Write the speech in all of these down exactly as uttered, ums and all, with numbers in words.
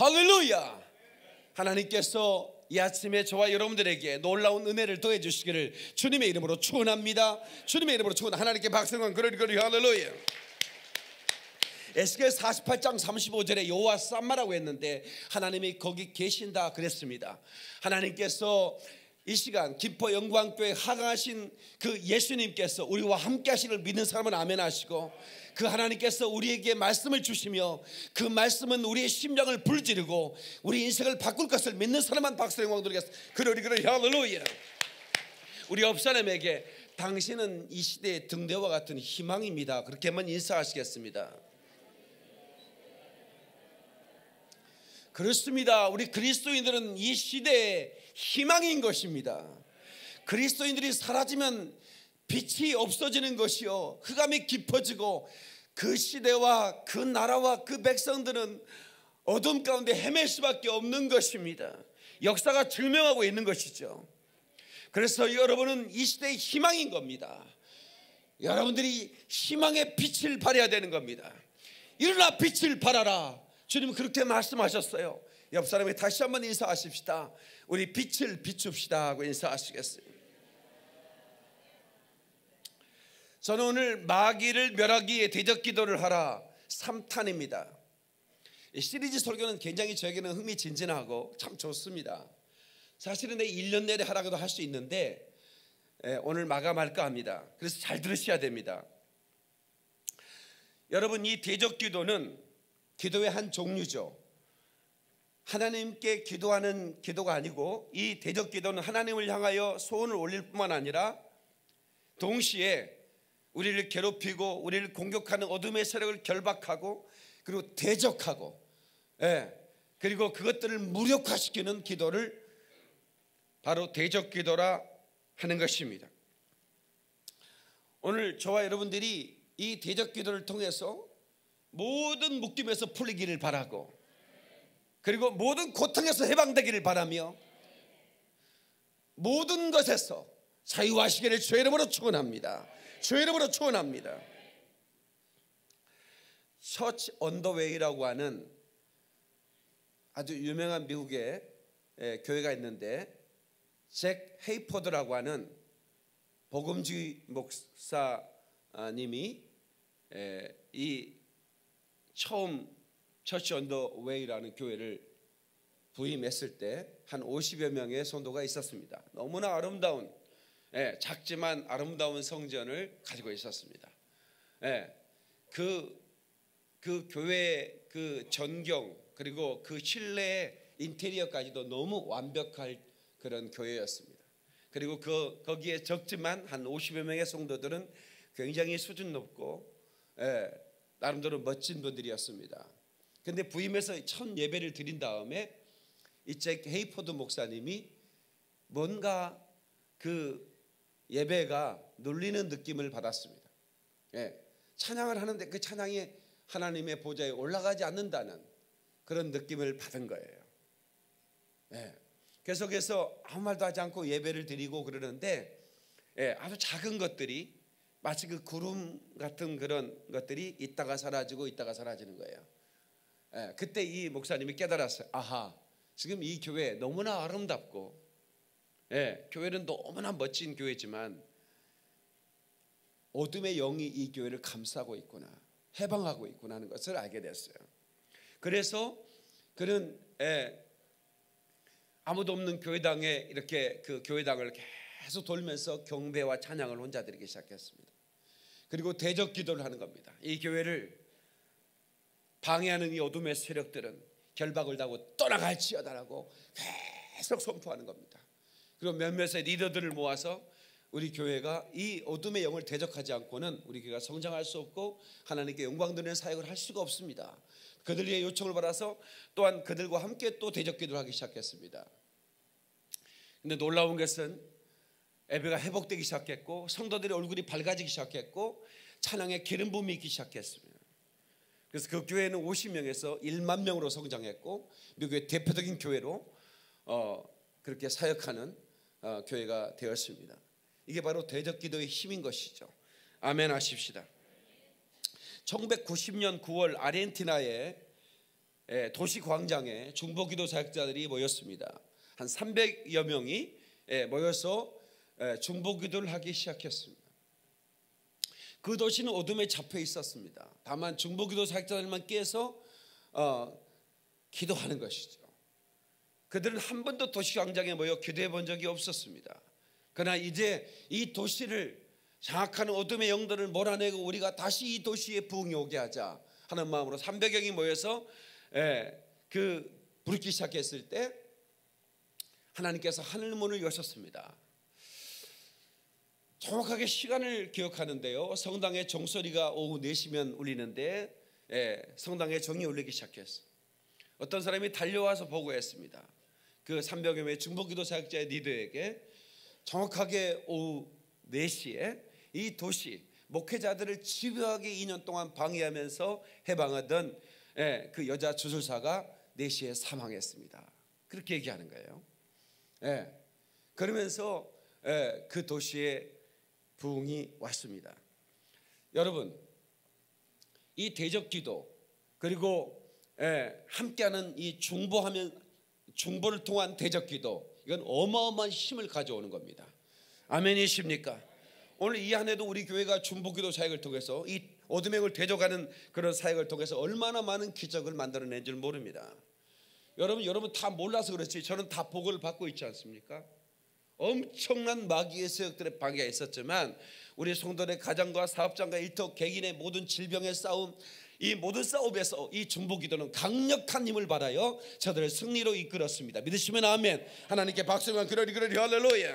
할렐루야. 하나님께서 이 아침에 저와 여러분들에게 놀라운 은혜를 더해 주시기를 주님의 이름으로 축원합니다. 주님의 이름으로 축원. 하나님께 박수만 그러리 그러리. 할렐루야. 에스겔 사십팔 장 삼십오 절에 여호와 쌈마라고 했는데 하나님이 거기 계신다 그랬습니다. 하나님께서 이 시간 김포 영광교회 하강하신 그 예수님께서 우리와 함께 하시를 믿는 사람은 아멘 하시고, 그 하나님께서 우리에게 말씀을 주시며 그 말씀은 우리의 심령을 불지르고 우리 인생을 바꿀 것을 믿는 사람만 박수 영광 드리겠습니다. 그러리 그러리. 할렐루야. 우리 옆사람에게 당신은 이 시대의 등대와 같은 희망입니다, 그렇게만 인사하시겠습니다. 그렇습니다. 우리 그리스도인들은 이 시대의 희망인 것입니다. 그리스도인들이 사라지면 빛이 없어지는 것이요, 흑암이 깊어지고 그 시대와 그 나라와 그 백성들은 어둠 가운데 헤맬 수밖에 없는 것입니다. 역사가 증명하고 있는 것이죠. 그래서 여러분은 이 시대의 희망인 겁니다. 여러분들이 희망의 빛을 발해야 되는 겁니다. 일어나 빛을 발하라. 주님은 그렇게 말씀하셨어요. 옆 사람에게 다시 한번 인사하십시다. 우리 빛을 비춥시다 하고 인사하시겠습니다. 저는 오늘 마귀를 멸하기 위해 대적 기도를 하라 삼 탄입니다. 이 시리즈 설교는 굉장히 저에게는 흥미진진하고 참 좋습니다. 사실은 내 일 년 내내 하라고도 할 수 있는데 오늘 마감할까 합니다. 그래서 잘 들으셔야 됩니다. 여러분, 이 대적 기도는 기도의 한 종류죠. 하나님께 기도하는 기도가 아니고, 이 대적 기도는 하나님을 향하여 소원을 올릴 뿐만 아니라 동시에 우리를 괴롭히고 우리를 공격하는 어둠의 세력을 결박하고 그리고 대적하고, 예, 그리고 그것들을 무력화시키는 기도를 바로 대적 기도라 하는 것입니다. 오늘 저와 여러분들이 이 대적 기도를 통해서 모든 묶임에서 풀리기를 바라고, 그리고 모든 고통에서 해방되기를 바라며 모든 것에서 자유하시기를 주의 이름으로 축원합니다. 주의 이름으로 축원합니다. 처치 온 더 웨이라고 하는 아주 유명한 미국의 교회가 있는데, 잭 헤이포드라고 하는 복음주의 목사님이 이 처음 처치 온 더 웨이라는 교회를 부임했을 때 한 오십여 명의 성도가 있었습니다. 너무나 아름다운, 예, 작지만 아름다운 성전을 가지고 있었습니다. 예, 그, 그 교회 그 전경 그리고 그 실내 인테리어까지도 너무 완벽할 그런 교회였습니다. 그리고 그 거기에 적지만 한 오십여 명의 성도들은 굉장히 수준 높고, 예, 나름대로 멋진 분들이었습니다. 그런데 부임해서 첫 예배를 드린 다음에 이 잭 헤이포드 목사님이 뭔가 그 예배가 눌리는 느낌을 받았습니다. 예, 찬양을 하는데 그 찬양이 하나님의 보좌에 올라가지 않는다는 그런 느낌을 받은 거예요. 예, 계속해서 아무 말도 하지 않고 예배를 드리고 그러는데, 예, 아주 작은 것들이 마치 그 구름 같은 그런 것들이 있다가 사라지고 있다가 사라지는 거예요. 예, 그때 이 목사님이 깨달았어요. 아하, 지금 이 교회 너무나 아름답고, 예, 교회는 너무나 멋진 교회지만 어둠의 영이 이 교회를 감싸고 있구나, 해방하고 있구나 하는 것을 알게 됐어요. 그래서 그는, 예, 아무도 없는 교회당에 이렇게 그 교회당을 계속 돌면서 경배와 찬양을 혼자 드리기 시작했습니다. 그리고 대적 기도를 하는 겁니다. 이 교회를 방해하는 이 어둠의 세력들은 결박을 당하고 떠나갈지어다라고 계속 선포하는 겁니다. 그리고 몇몇의 리더들을 모아서 우리 교회가 이 어둠의 영을 대적하지 않고는 우리 교회가 성장할 수 없고 하나님께 영광 드리는 사역을 할 수가 없습니다. 그들의 요청을 받아서 또한 그들과 함께 또 대적 기도를 하기 시작했습니다. 근데 놀라운 것은 예배가 회복되기 시작했고 성도들의 얼굴이 밝아지기 시작했고 찬양의 기름 부음이 있기 시작했습니다. 그래서 그 교회는 오십 명에서 일만 명으로 성장했고 미국의 대표적인 교회로 어, 그렇게 사역하는 어, 교회가 되었습니다. 이게 바로 대적 기도의 힘인 것이죠. 아멘 하십시다. 천구백구십 년 구월 아르헨티나에 도시 광장에 중보기도 사역자들이 모였습니다. 한 삼백여 명이 모여서 중보기도를 하기 시작했습니다. 그 도시는 어둠에 잡혀 있었습니다. 다만 중보기도 사역자들만 깨서 어, 기도하는 것이죠. 그들은 한 번도 도시 광장에 모여 기도해 본 적이 없었습니다. 그러나 이제 이 도시를 장악하는 어둠의 영들을 몰아내고 우리가 다시 이 도시에 부흥이 오게 하자 하는 마음으로 삼백여 명이 모여서 예, 그 부르기 시작했을 때 하나님께서 하늘문을 여셨습니다. 정확하게 시간을 기억하는데요, 성당의 종소리가 오후 네 시면 울리는데 예, 성당에 종이 울리기 시작했어요. 어떤 사람이 달려와서 보고했습니다. 그 삼백여 명의 중보기도 사역자의 리더에게 정확하게 오후 네 시에 이 도시 목회자들을 집요하게 이 년 동안 방해하면서 해방하던 예, 그 여자 주술사가 네 시에 사망했습니다. 그렇게 얘기하는 거예요. 예, 그러면서 예, 그 도시에 부흥이 왔습니다. 여러분, 이 대적기도 그리고 예, 함께하는 이 중보하면 중보를 통한 대적기도, 이건 어마어마한 힘을 가져오는 겁니다. 아멘이십니까? 오늘 이 한 해도 우리 교회가 중보기도 사역을 통해서 이 어둠의 영을 대적하는 그런 사역을 통해서 얼마나 많은 기적을 만들어낸 줄 모릅니다. 여러분 여러분 다 몰라서 그렇지 저는 다 복을 받고 있지 않습니까? 엄청난 마귀의 세력들의 방해가 있었지만 우리 성도의 가정과 사업장과 일터 개인의 모든 질병의 싸움, 이 모든 싸움에서 이 중보기도는 강력한 힘을 받아요 저들을 승리로 이끌었습니다. 믿으시면 아멘. 하나님께 박수만. 그러리 그러리 할렐루야.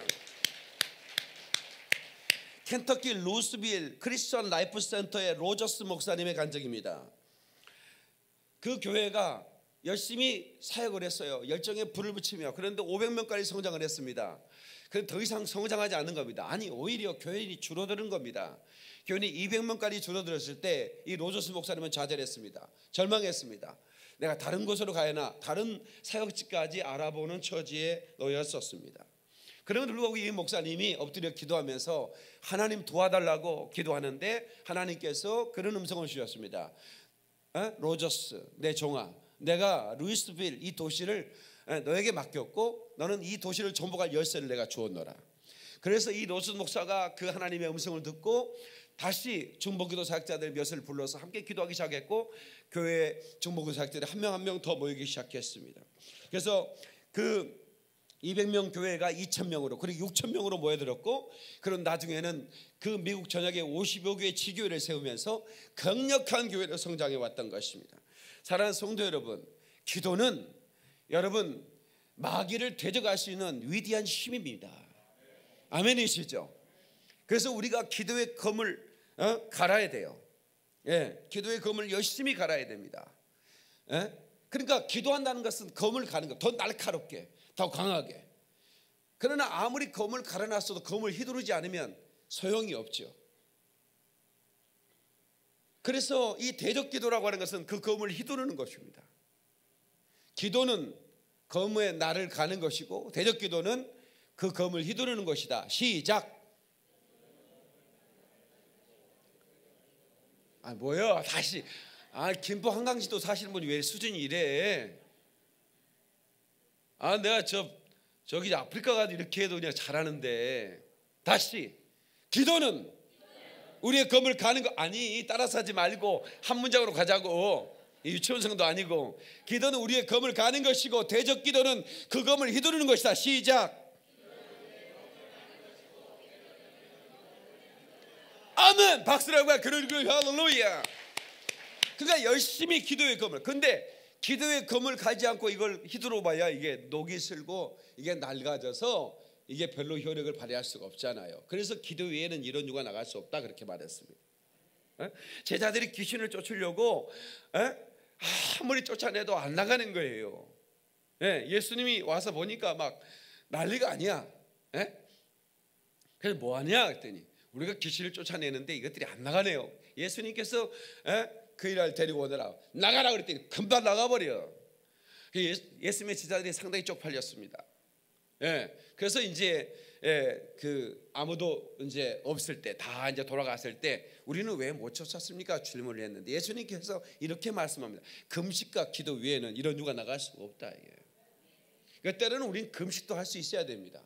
켄터키 루스빌 크리스천 라이프 센터의 로저스 목사님의 간증입니다. 그 교회가 열심히 사역을 했어요. 열정에 불을 붙이며. 그런데 오백 명까지 성장을 했습니다. 그런데 더 이상 성장하지 않는 겁니다. 아니 오히려 교인이 줄어드는 겁니다. 교인이 이백 명까지 줄어들었을 때 이 로저스 목사님은 좌절했습니다. 절망했습니다. 내가 다른 곳으로 가야 하나, 다른 사역지까지 알아보는 처지에 놓였었습니다. 그럼에도 불구하고 이 목사님이 엎드려 기도하면서 하나님 도와달라고 기도하는데 하나님께서 그런 음성을 주셨습니다. 어? 로저스 내 종아, 내가 루이스빌 이 도시를 너에게 맡겼고 너는 이 도시를 정복할 열쇠를 내가 주었노라. 그래서 이 로저스 목사가 그 하나님의 음성을 듣고 다시 중보기도 사역자들 몇을 불러서 함께 기도하기 시작했고 교회 중보기도 사역자들이 한 명 한 명 더 모이기 시작했습니다. 그래서 그 이백 명 교회가 이천 명으로 그리고 육천 명으로 모여들었고, 그런 나중에는 그 미국 전역에 오십여 개의 지교회를 세우면서 강력한 교회로 성장해 왔던 것입니다. 사랑하는 성도 여러분, 기도는 여러분 마귀를 대적할 수 있는 위대한 힘입니다. 아멘이시죠? 그래서 우리가 기도의 검을 어? 갈아야 돼요. 예, 기도의 검을 열심히 갈아야 됩니다. 예? 그러니까 기도한다는 것은 검을 가는 것, 더 날카롭게, 더 강하게. 그러나 아무리 검을 갈아놨어도 검을 휘두르지 않으면 소용이 없죠. 그래서 이 대적기도라고 하는 것은 그 검을 휘두르는 것입니다. 기도는 검의 날을 가는 것이고 대적기도는 그 검을 휘두르는 것이다. 시작. 아 뭐야 다시. 아 김포 한강시도 사시는 분이 왜 수준이 이래. 아 내가 저 저기 아프리카 가도 이렇게 해도 그냥 잘하는데. 다시. 기도는 우리의 검을 가는 거. 아니 따라서 하지 말고 한 문장으로 가자고. 유치원 성도 아니고. 기도는 우리의 검을 가는 것이고 대적 기도는 그 검을 휘두르는 것이다. 시작. 아멘. 박수라고 해. 그러니 할렐루야. 그러니까 열심히 기도의 검을. 근데 기도의 검을 가지 않고 이걸 휘두르 봐야 이게 녹이 슬고 이게 낡아져서 이게 별로 효력을 발휘할 수가 없잖아요. 그래서 기도 외에는 이런 유가 나갈 수 없다 그렇게 말했습니다. 제자들이 귀신을 쫓으려고 아무리 쫓아내도 안 나가는 거예요. 예수님이 와서 보니까 막 난리가 아니야. 그래서 뭐하냐 그랬더니 우리가 귀신을 쫓아내는데 이것들이 안 나가네요. 예수님께서 그 일을 데리고 오더라. 나가라 그랬더니 금방 나가버려. 예수님의 제자들이 상당히 쪽팔렸습니다. 예, 그래서 이제 예, 그 아무도 이제 없을 때, 다 이제 돌아갔을 때 우리는 왜 못 쫓았습니까? 질문을 했는데 예수님께서 이렇게 말씀합니다. 금식과 기도 외에는 이런 누가 나갈 수가 없다. 이게. 그러니까 때로는 우리는 금식도 할 수 있어야 됩니다.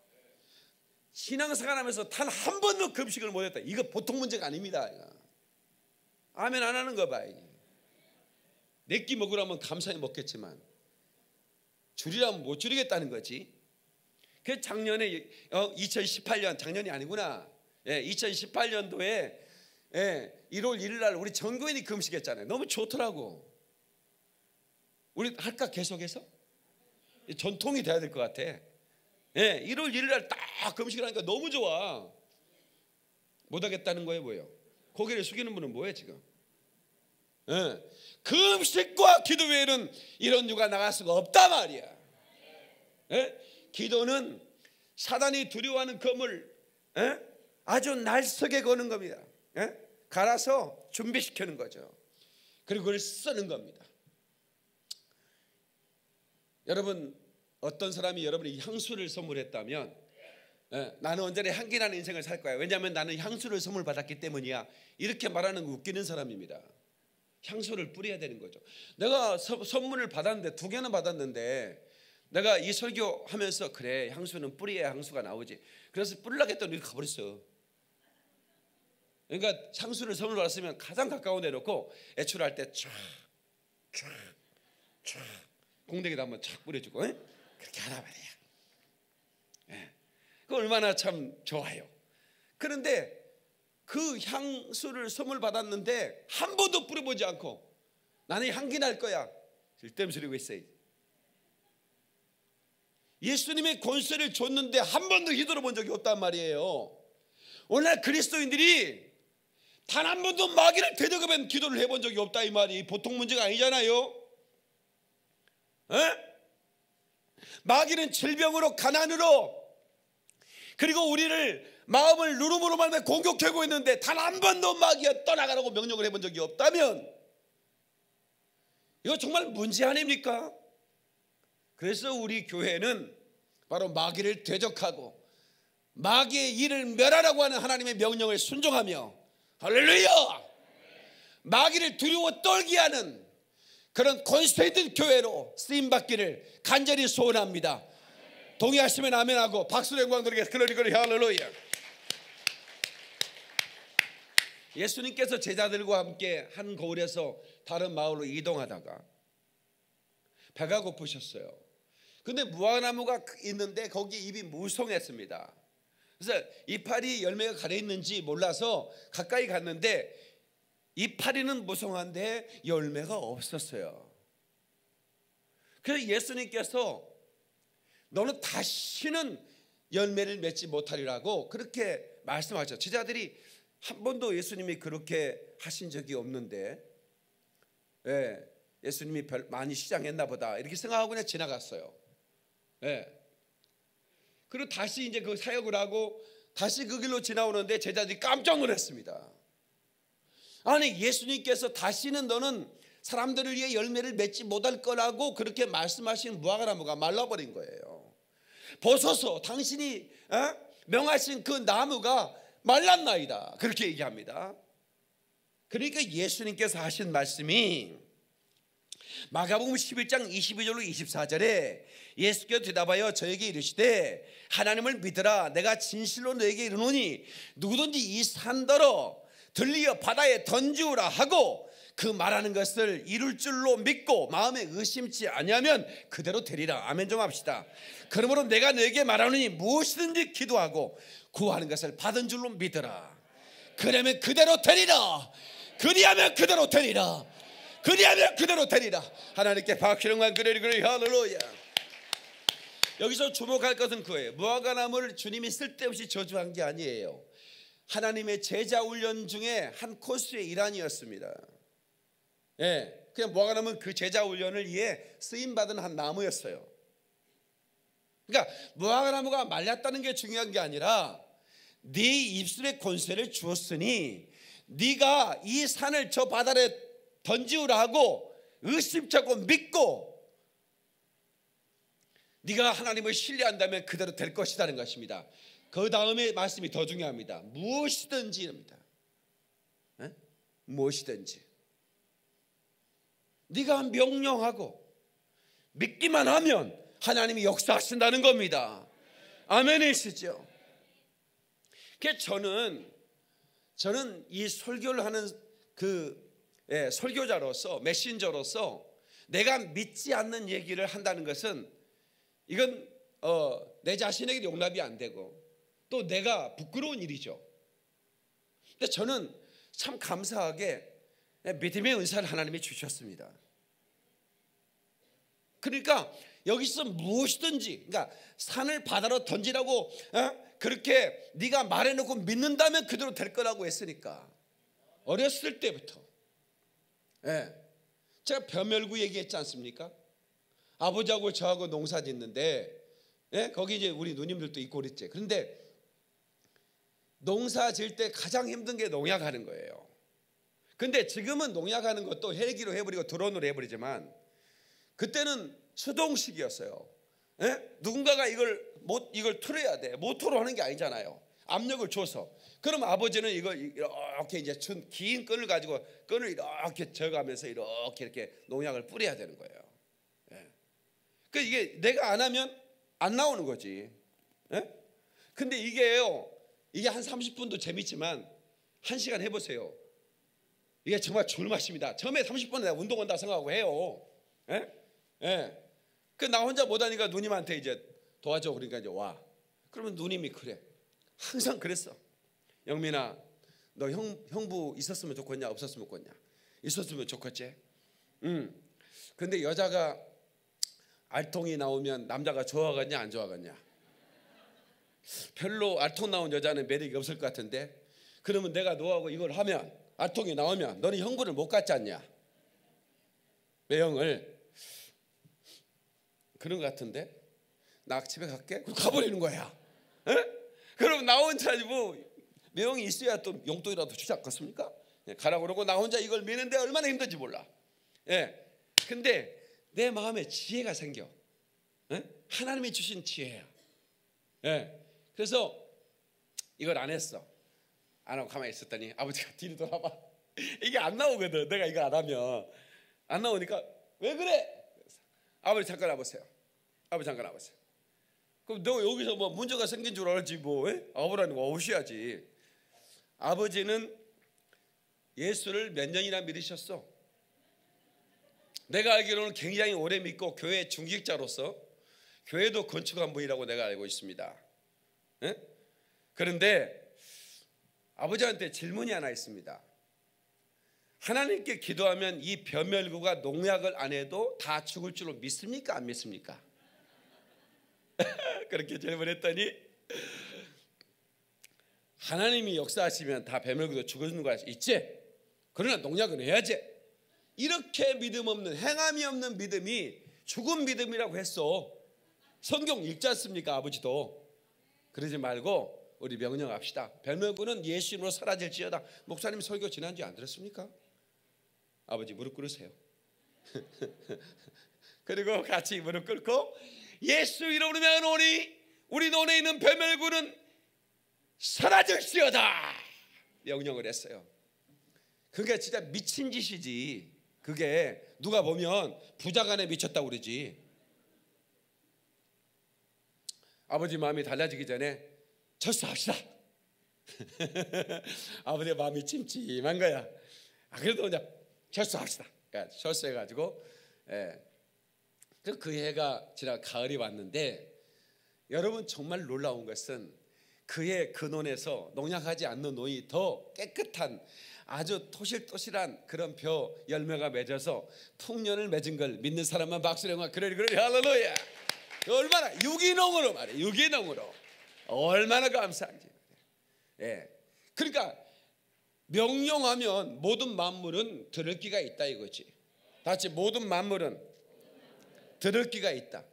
신앙생활하면서 단 한 번도 금식을 못했다. 이거 보통 문제가 아닙니다. 이거. 아멘 안 하는 거 봐. 네 끼 먹으라면 감사히 먹겠지만 줄이라면 못 줄이겠다는 거지. 그 작년에 어, 이천십팔 년 작년이 아니구나. 예, 이천십팔 년도에 예, 일월 일일 날 우리 전교인이 금식했잖아요. 너무 좋더라고. 우리 할까 계속해서? 전통이 돼야 될 것 같아. 예, 일월 일일 날 딱 금식을 하니까 너무 좋아. 못하겠다는 거예요, 뭐예요? 고개를 숙이는 분은 뭐예요 지금? 예, 금식과 기도 외에는 이런 유가 나갈 수가 없단 말이야. 예? 기도는 사단이 두려워하는 검을 예? 아주 날쌔게 거는 겁니다. 예? 갈아서 준비시키는 거죠. 그리고 그걸 쓰는 겁니다. 여러분, 어떤 사람이 여러분이 향수를 선물했다면 예, 나는 언제나 향기나는 인생을 살 거야. 왜냐하면 나는 향수를 선물 받았기 때문이야. 이렇게 말하는 거 웃기는 사람입니다. 향수를 뿌려야 되는 거죠. 내가 서, 선물을 받았는데 두 개는 받았는데 내가 이 설교하면서 그래 향수는 뿌려야 향수가 나오지. 그래서 뿌리려고 했더니 이렇게 가버렸어. 그러니까 향수를 선물 받았으면 가장 가까운 데 놓고 애출할 때 쫙 쫙 쫙 공댕이도 한번 쫙 뿌려주고 에? 그렇게 하라 말이야. 예. 그 얼마나 참 좋아요. 그런데 그 향수를 선물 받았는데 한 번도 뿌려보지 않고 나는 향기 날 거야. 쓸데없이 소리고 있어요. 예수님의 권세를 줬는데 한 번도 휘둘러 적이 없단 말이에요. 오늘날 그리스도인들이 단 한 번도 마귀를 대적하면 기도를 해본 적이 없다 이 말이 보통 문제가 아니잖아요. 에? 마귀는 질병으로 가난으로 그리고 우리를 마음을 누름으로 말며 공격하고 있는데 단 한 번도 마귀가 떠나가라고 명령을 해본 적이 없다면 이거 정말 문제 아닙니까? 그래서 우리 교회는 바로 마귀를 대적하고 마귀의 일을 멸하라고 하는 하나님의 명령을 순종하며 할렐루야! 마귀를 두려워 떨게 하는 그런 권세 있는 교회로 쓰임받기를 간절히 소원합니다. 동의하시면 아멘하고 박수로 영광 드리겠습니다. 글로리 글로리 할렐루야. 예수님께서 제자들과 함께 한 거울에서 다른 마을로 이동하다가 배가 고프셨어요. 근데 무화과나무가 있는데 거기 잎이 무성했습니다. 그래서 이파리 열매가 가려있는지 몰라서 가까이 갔는데 이파리는 무성한데 열매가 없었어요. 그래서 예수님께서 너는 다시는 열매를 맺지 못하리라고 그렇게 말씀하셨죠. 제자들이 한 번도 예수님이 그렇게 하신 적이 없는데 예, 예수님이 별, 많이 시장했나 보다 이렇게 생각하고 그냥 지나갔어요. 예. 그리고 다시 이제 그 사역을 하고 다시 그 길로 지나오는데 제자들이 깜짝 놀랐습니다. 아니 예수님께서 다시는 너는 사람들을 위해 열매를 맺지 못할 거라고 그렇게 말씀하신 무화과나무가 말라버린 거예요. 보소서 당신이 어? 명하신 그 나무가 말랐나이다 그렇게 얘기합니다. 그러니까 예수님께서 하신 말씀이 마가복음 십일 장 이십이 절로 이십사 절에 예수께서 대답하여 저에게 이르시되 하나님을 믿으라 내가 진실로 너에게 이르노니 누구든지 이 산더러 들리어 바다에 던지우라 하고 그 말하는 것을 이룰 줄로 믿고 마음에 의심치 아니하면 그대로 되리라. 아멘 좀 합시다. 그러므로 내가 너에게 말하노니 무엇이든지 기도하고 구하는 것을 받은 줄로 믿으라. 그러면 그대로 되리라. 그리하면 그대로 되리라. 그리하면 그대로 되리라. 하나님께 박수령만 그러리 그러리 할렐루야. 여기서 주목할 것은 그거예요. 무화과나무를 주님이 쓸데없이 저주한 게 아니에요. 하나님의 제자 훈련 중에 한 코스의 일환이었습니다. 예, 그냥 무화과나무는 그 제자 훈련을 위해 쓰임받은 한 나무였어요. 그러니까 무화과나무가 말랐다는 게 중요한 게 아니라 네 입술에 권세를 주었으니 네가 이 산을 저 바다에 던지우라 하고 의심치 않고 믿고 네가 하나님을 신뢰한다면 그대로 될 것이라는 것입니다. 그 다음에 말씀이 더 중요합니다. 무엇이든지입니다. 에? 무엇이든지 네가 명령하고 믿기만 하면 하나님이 역사하신다는 겁니다. 아멘이시죠? 그래서 저는 저는 이 설교를 하는 그 예, 설교자로서 메신저로서 내가 믿지 않는 얘기를 한다는 것은 이건 어, 내 자신에게 용납이 안 되고 또 내가 부끄러운 일이죠. 근데 저는 참 감사하게 믿음의 은사를 하나님이 주셨습니다. 그러니까 여기서 무엇이든지, 그러니까 산을 바다로 던지라고 어? 그렇게 네가 말해놓고 믿는다면 그대로 될 거라고 했으니까 어렸을 때부터 예, 제가 벼멸구 얘기했지 않습니까? 아버지하고 저하고 농사 짓는데 예? 거기 이제 우리 누님들도 있고 그랬지. 그런데 농사 질 때 가장 힘든 게 농약하는 거예요. 근데 지금은 농약하는 것도 헬기로 해버리고 드론으로 해버리지만 그때는 수동식이었어요. 예? 누군가가 이걸 못 이걸 틀어야 돼. 모터로 하는 게 아니잖아요. 압력을 줘서. 그럼 아버지는 이걸 이렇게 이제 긴 끈을 가지고 끈을 이렇게 져가면서 이렇게 이렇게 농약을 뿌려야 되는 거예요. 예. 그 이게 내가 안 하면 안 나오는 거지. 예? 근데 이게요. 이게 한 삼십 분도 재밌지만 한 시간 해보세요. 이게 정말 졸맛입니다. 처음에 삼십 분에 내가 운동한다 생각하고 해요. 예? 예. 그 나 혼자 못하니까 누님한테 이제 도와줘. 그러니까 이제 와. 그러면 누님이 그래. 항상 그랬어. 영민아, 너 형, 형부 있었으면 좋겠냐 없었으면 좋겠냐? 있었으면 좋겠지. 응. 근데 여자가 알통이 나오면 남자가 좋아하겠냐 안 좋아하겠냐? 별로 알통 나온 여자는 매력이 없을 것 같은데, 그러면 내가 너하고 이걸 하면 알통이 나오면 너는 형부를 못 갖지 않냐? 매형을. 그런 것 같은데 나 집에 갈게. 그럼 가버리는 거야. 에? 그럼 나 혼자 뭐 매형이 있어야 또 용돈이라도 주지 않겠습니까? 예, 가라고 그러고 나 혼자 이걸 미는데 얼마나 힘든지 몰라. 예. 근데 내 마음에 지혜가 생겨. 예? 하나님이 주신 지혜야. 예. 그래서 이걸 안 했어. 안 하고 가만히 있었더니 아버지가 뒤로 돌아봐. 이게 안 나오거든. 내가 이거 안 하면 안 나오니까 왜 그래? 아버지 잠깐 와보세요. 아버지 잠깐 와보세요. 그럼 너 여기서 뭐 문제가 생긴 줄 알지 뭐? 에? 아버라는 거 오셔야지. 아버지는 예수를 몇 년이나 믿으셨어? 내가 알기로는 굉장히 오래 믿고 교회 중직자로서 교회도 건축한 분이라고 내가 알고 있습니다. 에? 그런데 아버지한테 질문이 하나 있습니다. 하나님께 기도하면 이 벼멸구가 농약을 안 해도 다 죽을 줄로 믿습니까? 안 믿습니까? 그렇게 질문했더니 하나님이 역사하시면 다 벼멸구도 죽는 거 있지? 그러나 농약은 해야지. 이렇게 믿음 없는, 행함이 없는 믿음이 죽은 믿음이라고 했어. 성경 읽지 않습니까? 아버지도. 그러지 말고 우리 명령합시다. 벼멸구는 예수 이름으로 사라질지어다. 목사님 설교 지난주에 안 들었습니까? 아버지 무릎 꿇으세요. 그리고 같이 무릎 꿇고 예수 이름으로 명하노니 우리 논에 있는 벼멸구는 사라질지어다 명령을 했어요. 그게 진짜 미친 짓이지. 그게 누가 보면 부자간에 미쳤다고 그러지. 아버지 마음이 달라지기 전에 철수합시다. 아버지의 마음이 찜찜한 거야. 아, 그래도 그냥 철수합시다. 그러니까 철수해가지고 예. 그 해가 지나 가을이 왔는데 여러분 정말 놀라운 것은 그의 근원에서 농약하지 않는 논이 더 깨끗한 아주 토실토실한 그런 벼 열매가 맺어서 풍년을 맺은 걸 믿는 사람만 박수를 해. 그래 그래 할렐루야. 얼마나 유기농으로 말해. 유기농으로 얼마나 감사한지. 예. 그러니까 명령하면 모든 만물은 들을 기가 있다 이거지. 다시 모든 만물은 들을 기가 있다.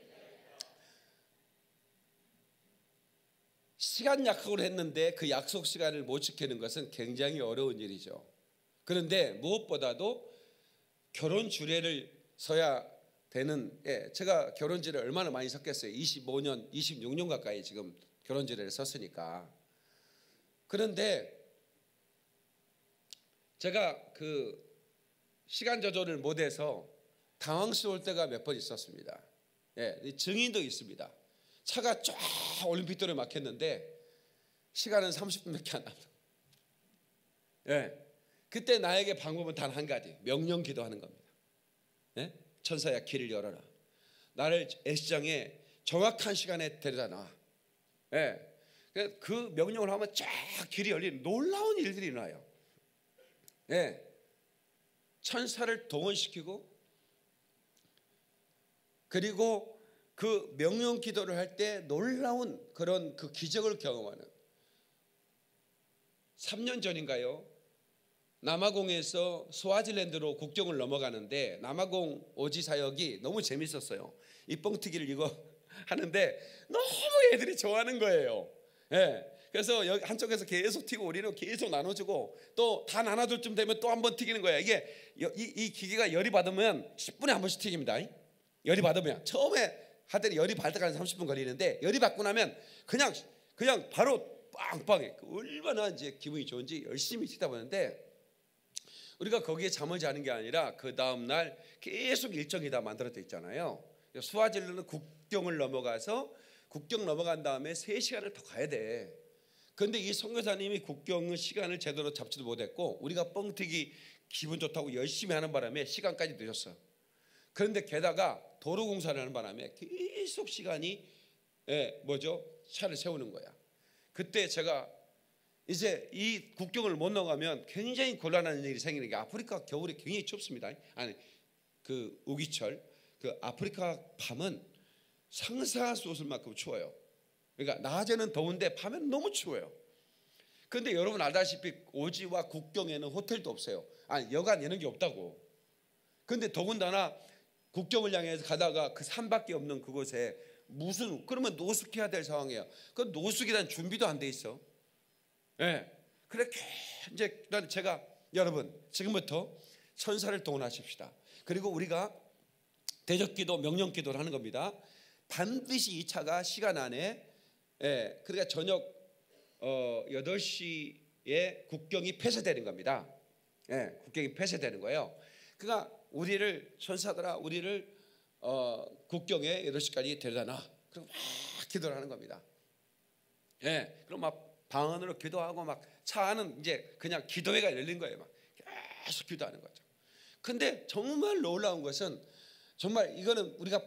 시간 약속을 했는데 그 약속 시간을 못 지키는 것은 굉장히 어려운 일이죠. 그런데 무엇보다도 결혼 주례를 서야 되는, 예, 제가 결혼 주례를 얼마나 많이 섰겠어요. 이십오 년, 이십육 년 가까이 지금 결혼지례를 썼으니까. 그런데 제가 그 시간 조절을 못해서 당황스러울 때가 몇 번 있었습니다. 예, 증인도 있습니다. 차가 쫙 올림픽도로에 막혔는데 시간은 삼십 분밖에 안 남았어요. 예, 그때 나에게 방법은 단 한 가지, 명령 기도하는 겁니다. 예? 천사야 길을 열어라. 나를 S장에 정확한 시간에 데려다 놔. 예, 그 명령을 하면 쫙 길이 열리는 놀라운 일들이 일어나요. 예, 천사를 동원시키고 그리고 그 명령 기도를 할 때 놀라운 그런 그 기적을 경험하는. 삼 년 전인가요? 남아공에서 스와질랜드로 국경을 넘어가는데 남아공 오지 사역이 너무 재밌었어요. 이 뻥튀기를 이거 하는데 너무 애들이 좋아하는 거예요. 예. 그래서 여기 한쪽에서 계속 튀고 우리는 계속 나눠주고 또 다 나눠줄 쯤 되면 또 한 번 튀기는 거야. 이게 이, 이 기계가 열이 받으면 십 분에 한 번씩 튀깁니다. 열이 받으면 처음에 할 때는 열이 받을 때까지 삼십 분 걸리는데 열이 받고 나면 그냥 그냥 바로 빵빵해. 얼마나 이제 기분이 좋은지 열심히 튀다 보는데 우리가 거기에 잠을 자는 게 아니라 그 다음 날 계속 일정이 다 만들어져 있잖아요. 스와질랜드 국경을 넘어가서 국경 넘어간 다음에 세 시간을 더 가야 돼. 그런데 이 선교사님이 국경 시간을 제대로 잡지도 못했고 우리가 뻥튀기 기분 좋다고 열심히 하는 바람에 시간까지 늦었어. 그런데 게다가 도로 공사를 하는 바람에 계속 시간이 예, 뭐죠? 차를 세우는 거야. 그때 제가 이제 이 국경을 못 넘어가면 굉장히 곤란한 일이 생기는 게 아프리카 겨울이 굉장히 춥습니다. 아니 그 우기철 그 아프리카 밤은 상상할 수 없을 만큼 추워요. 그러니까 낮에는 더운데 밤에는 너무 추워요. 그런데 여러분 알다시피 오지와 국경에는 호텔도 없어요. 아니 여관 이런 게 없다고. 그런데 더군다나 국경을 향해서 가다가 그 산밖에 없는 그곳에 무슨 그러면 노숙해야 될 상황이에요. 그 노숙에 대한 준비도 안 돼 있어. 예. 그래 이제 제가 여러분 지금부터 천사를 동원하십시다. 그리고 우리가 대적기도 명령기도를 하는 겁니다. 반드시 이 차가 시간 안에 예, 그러니까 저녁 어, 여덟 시에 국경이 폐쇄되는 겁니다. 예, 국경이 폐쇄되는 거예요. 그러니까 우리를 천사들아 우리를 어, 국경에 여덟 시까지 데려다 놔. 그리고 막 기도를 하는 겁니다. 예, 그럼 막 방 안으로 기도하고 막 차 안은 이제 그냥 기도회가 열린 거예요. 막 계속 기도하는 거죠. 근데 정말 놀라운 것은 정말 이거는 우리가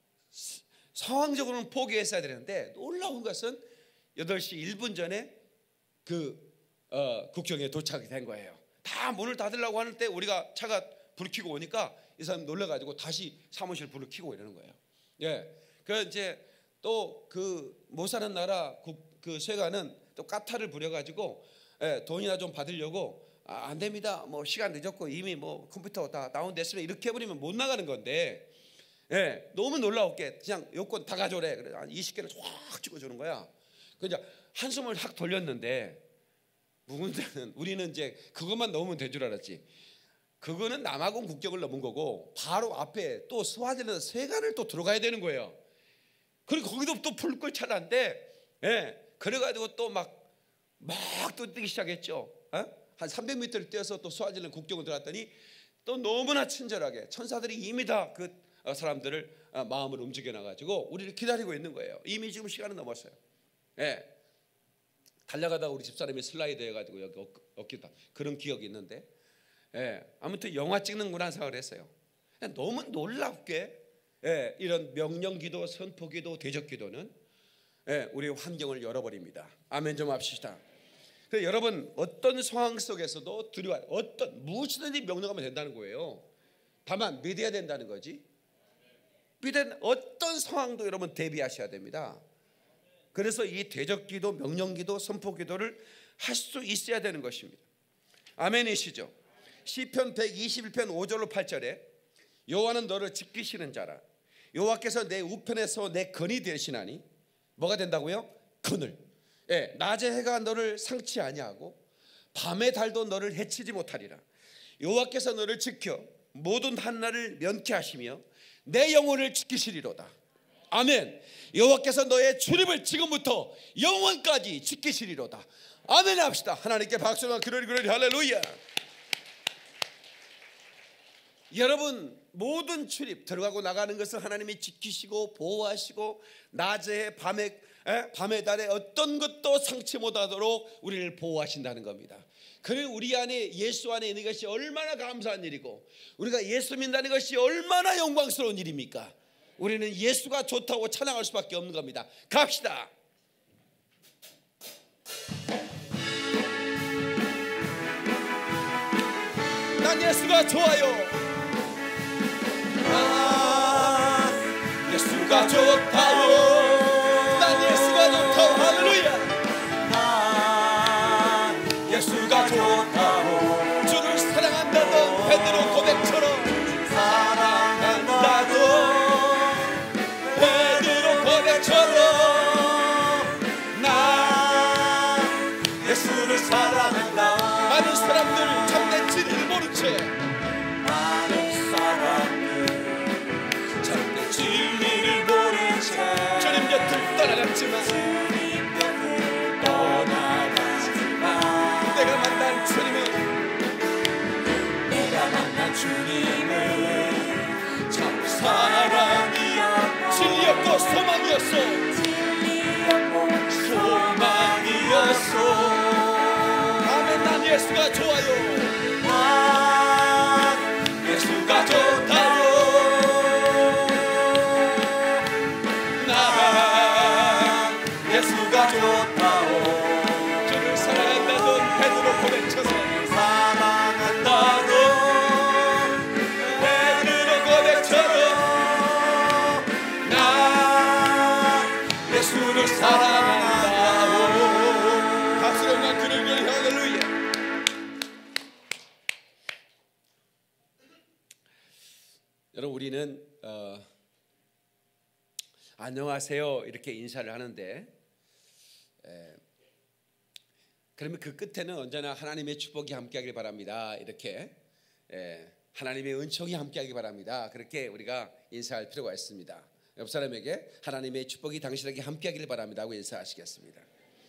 상황적으로는 포기했어야 되는데 놀라운 것은 여덟 시 일 분 전에 그 어, 국경에 도착이 된 거예요. 다 문을 닫으려고 하는 때 우리가 차가 불을 켜고 오니까 이 사람 놀라가지고 다시 사무실 불을 켜고 이러는 거예요. 예, 그 이제 또 그 못 사는 나라 국, 그 세관은 또 까타를 부려가지고 예, 돈이나 좀 받으려고 아, 안 됩니다. 뭐 시간 늦었고 이미 뭐 컴퓨터 다 다운됐으면 이렇게 해버리면 못 나가는 건데 예, 너무 놀라웠게 그냥 요건 다 가져오래. 그래 한 이십 개를 확 찍어주는 거야. 그 이제 한숨을 확 돌렸는데 누군가는 우리는 이제 그것만 넣으면 될 줄 알았지. 그거는 남아공 국경을 넘은 거고 바로 앞에 또 스와질랜드 세관을 또 들어가야 되는 거예요. 그리고 거기도 또 불꽃 차단데, 예, 그래가지고 또 막 막 또 뛰기 시작했죠. 어? 한 삼백 미터를 뛰어서 또 스와질랜드 국경을 들어갔더니 또 너무나 친절하게 천사들이 이미 다 그 사람들을 마음을 움직여 놔가지고 우리를 기다리고 있는 거예요. 이미 지금 시간은 넘었어요. 예, 달려가다가 우리 집사람이 슬라이드 해가지고 여기 엎기다 그런 기억이 있는데, 예, 아무튼 영화 찍는구나 생각을 했어요. 너무 놀랍게 예, 이런 명령기도, 선포기도, 대적기도는 예, 우리의 환경을 열어버립니다. 아멘 좀 합시다. 그래서 여러분 어떤 상황 속에서도 두려워 어떤 무엇이든지 명령하면 된다는 거예요. 다만 믿어야 된다는 거지. 믿는 어떤 상황도 여러분 대비하셔야 됩니다. 그래서 이 대적기도, 명령기도, 선포기도를 할 수 있어야 되는 것입니다. 아멘이시죠? 시편 백이십일 편 오 절로 팔 절에 여호와는 너를 지키시는 자라. 여호와께서 내 우편에서 내 근이 되시나니 뭐가 된다고요? 그늘. 예, 낮에 해가 너를 상치 아니하고 밤의 달도 너를 해치지 못하리라. 여호와께서 너를 지켜 모든 한날을 면케하시며 내 영혼을 지키시리로다. 아멘. 여호와께서 너의 출입을 지금부터 영원까지 지키시리로다. 아멘 합시다. 하나님께 박수와 그러리 그러리 할렐루야. 여러분 모든 출입 들어가고 나가는 것을 하나님이 지키시고 보호하시고 낮에 밤에 에? 밤에 달에 어떤 것도 상치 못하도록 우리를 보호하신다는 겁니다. 그리고 우리 안에 예수 안에 있는 것이 얼마나 감사한 일이고 우리가 예수 믿는다는 것이 얼마나 영광스러운 일입니까? 우리는 예수가 좋다고 찬양할 수밖에 없는 겁니다. 갑시다. 난 예수가 좋아요. 난 예수가 좋다요. 난 예수가 좋다요. 할렐루야. 난 예수가 좋다요. 주를 사랑한다던 베드로 고백처럼 사랑한다던 베드로 고백처럼 난 예수를 사랑한다. 많은 사람들 참된 진리를 모른 채 많은 사람들 참된 진리를 모른 채 주님 곁을 떠나갔지만 주님 곁을 떠나갔지만 내가 만난 주님은 내가 만난 주님은 참 사랑이었고 진리였고 소망이었어. 진리였고 소망이었어. 아멘. 난 예수가 좋아요. 난 예수가 좋다요. 난 예수가 좋다요. 주를 사랑한다던 베드로 고백처럼 사랑한다던 베드로 고백처럼 난 예수를 사랑한다고. 박수로만 그를 위해 할렐루야. 여러분 우리는 어, 안녕하세요 이렇게 인사를 하는데 에, 그러면 그 끝에는 언제나 하나님의 축복이 함께하길 바랍니다. 이렇게 에, 하나님의 은총이 함께하길 바랍니다. 그렇게 우리가 인사할 필요가 있습니다. 옆 사람에게 하나님의 축복이 당신에게 함께하길 바랍니다 하고 인사하시겠습니다.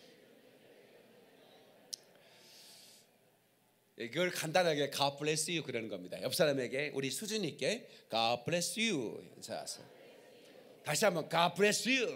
이걸 간단하게 God bless you 그러는 겁니다. 옆 사람에게 우리 수준 있게 God bless you 인사하세요. 다시 한번 God bless you.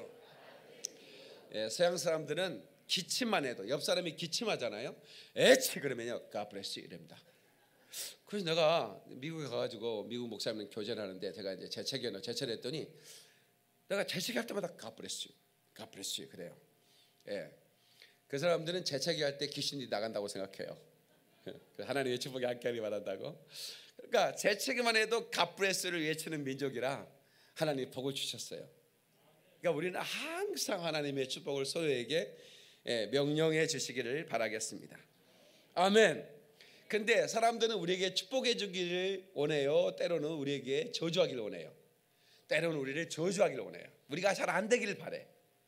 예, 서양 사람들은 기침만 해도 옆 사람이 기침하잖아요. 에치 그러면요 God bless you 이랍니다. 그래서 내가 미국에 가가지고 미국 목사님 교제를 하는데 제가 이제 재채기나 재채를 했더니 내가 재채기할 때마다 God bless you, God bless you 그래요. 예, 그 사람들은 재채기할 때 귀신이 나간다고 생각해요. 하나님의 축복이 함께하기 바란다고. 그러니까 재채기만 해도 God bless를 외치는 민족이라 하나님이 복을 주셨어요. 그러니까 우리는 항상 하나님의 축복을 서로에게 명령해 주시기를 바라겠습니다. 아멘. 근데 사람들은 우리에게 축복해 주기를 원해요. 때로는 우리에게 저주하기를 원해요. 때로는 우리를 저주하기를 원해요. 우리가 잘 안 되기를 바래.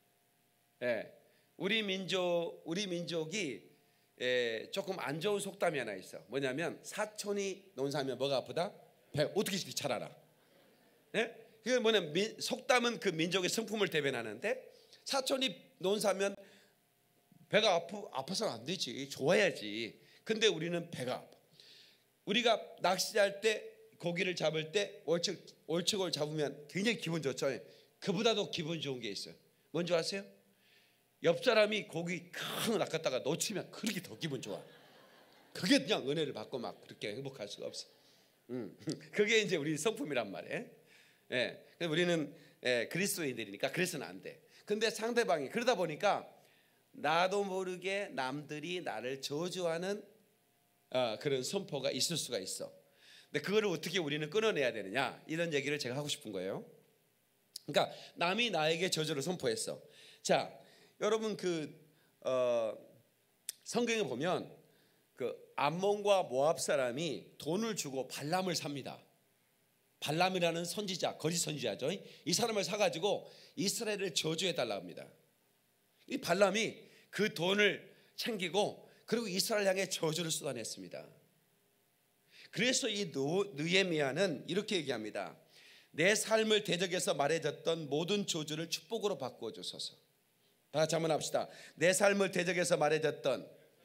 예, 우리 민족 우리 민족이 예, 조금 안 좋은 속담이 하나 있어. 뭐냐면 사촌이 논사하면 뭐가 아프다? 배 어떻게 잘 알아? 예? 그게 뭐냐면 민, 속담은 그 민족의 성품을 대변하는데 사촌이 논사하면 배가 아프 아파서는 안 되지. 좋아야지. 근데 우리는 배가 아파. 우리가 낚시할 때 고기를 잡을 때 월척 월척을 잡으면 굉장히 기분 좋죠. 그보다도 기분 좋은 게 있어요. 뭔지 아세요? 옆 사람이 고기 큰 낚았다가 놓치면 그렇게 더 기분 좋아. 그게 그냥 은혜를 받고 막 그렇게 행복할 수가 없어. 음, 그게 이제 우리 성품이란 말이에요. 예, 우리는 예, 그리스도인들이니까 그래서는 안 돼. 근데 상대방이 그러다 보니까 나도 모르게 남들이 나를 저주하는 어, 그런 선포가 있을 수가 있어. 근데 그거를 어떻게 우리는 끊어내야 되느냐 이런 얘기를 제가 하고 싶은 거예요. 그러니까 남이 나에게 저주를 선포했어. 자. 여러분 그 어, 성경에 보면 그 암몬과 모압 사람이 돈을 주고 발람을 삽니다. 발람이라는 선지자, 거짓 선지자죠. 이 사람을 사가지고 이스라엘을 저주해 달라고 합니다. 이 발람이 그 돈을 챙기고 그리고 이스라엘 향해 저주를 쏟아냈습니다. 그래서 이 느헤미야는 이렇게 얘기합니다. 내 삶을 대적해서 말해졌던 모든 저주를 축복으로 바꾸어 주소서. 다 같이 한번 합시다. 내 삶을 대적해서 말해졌던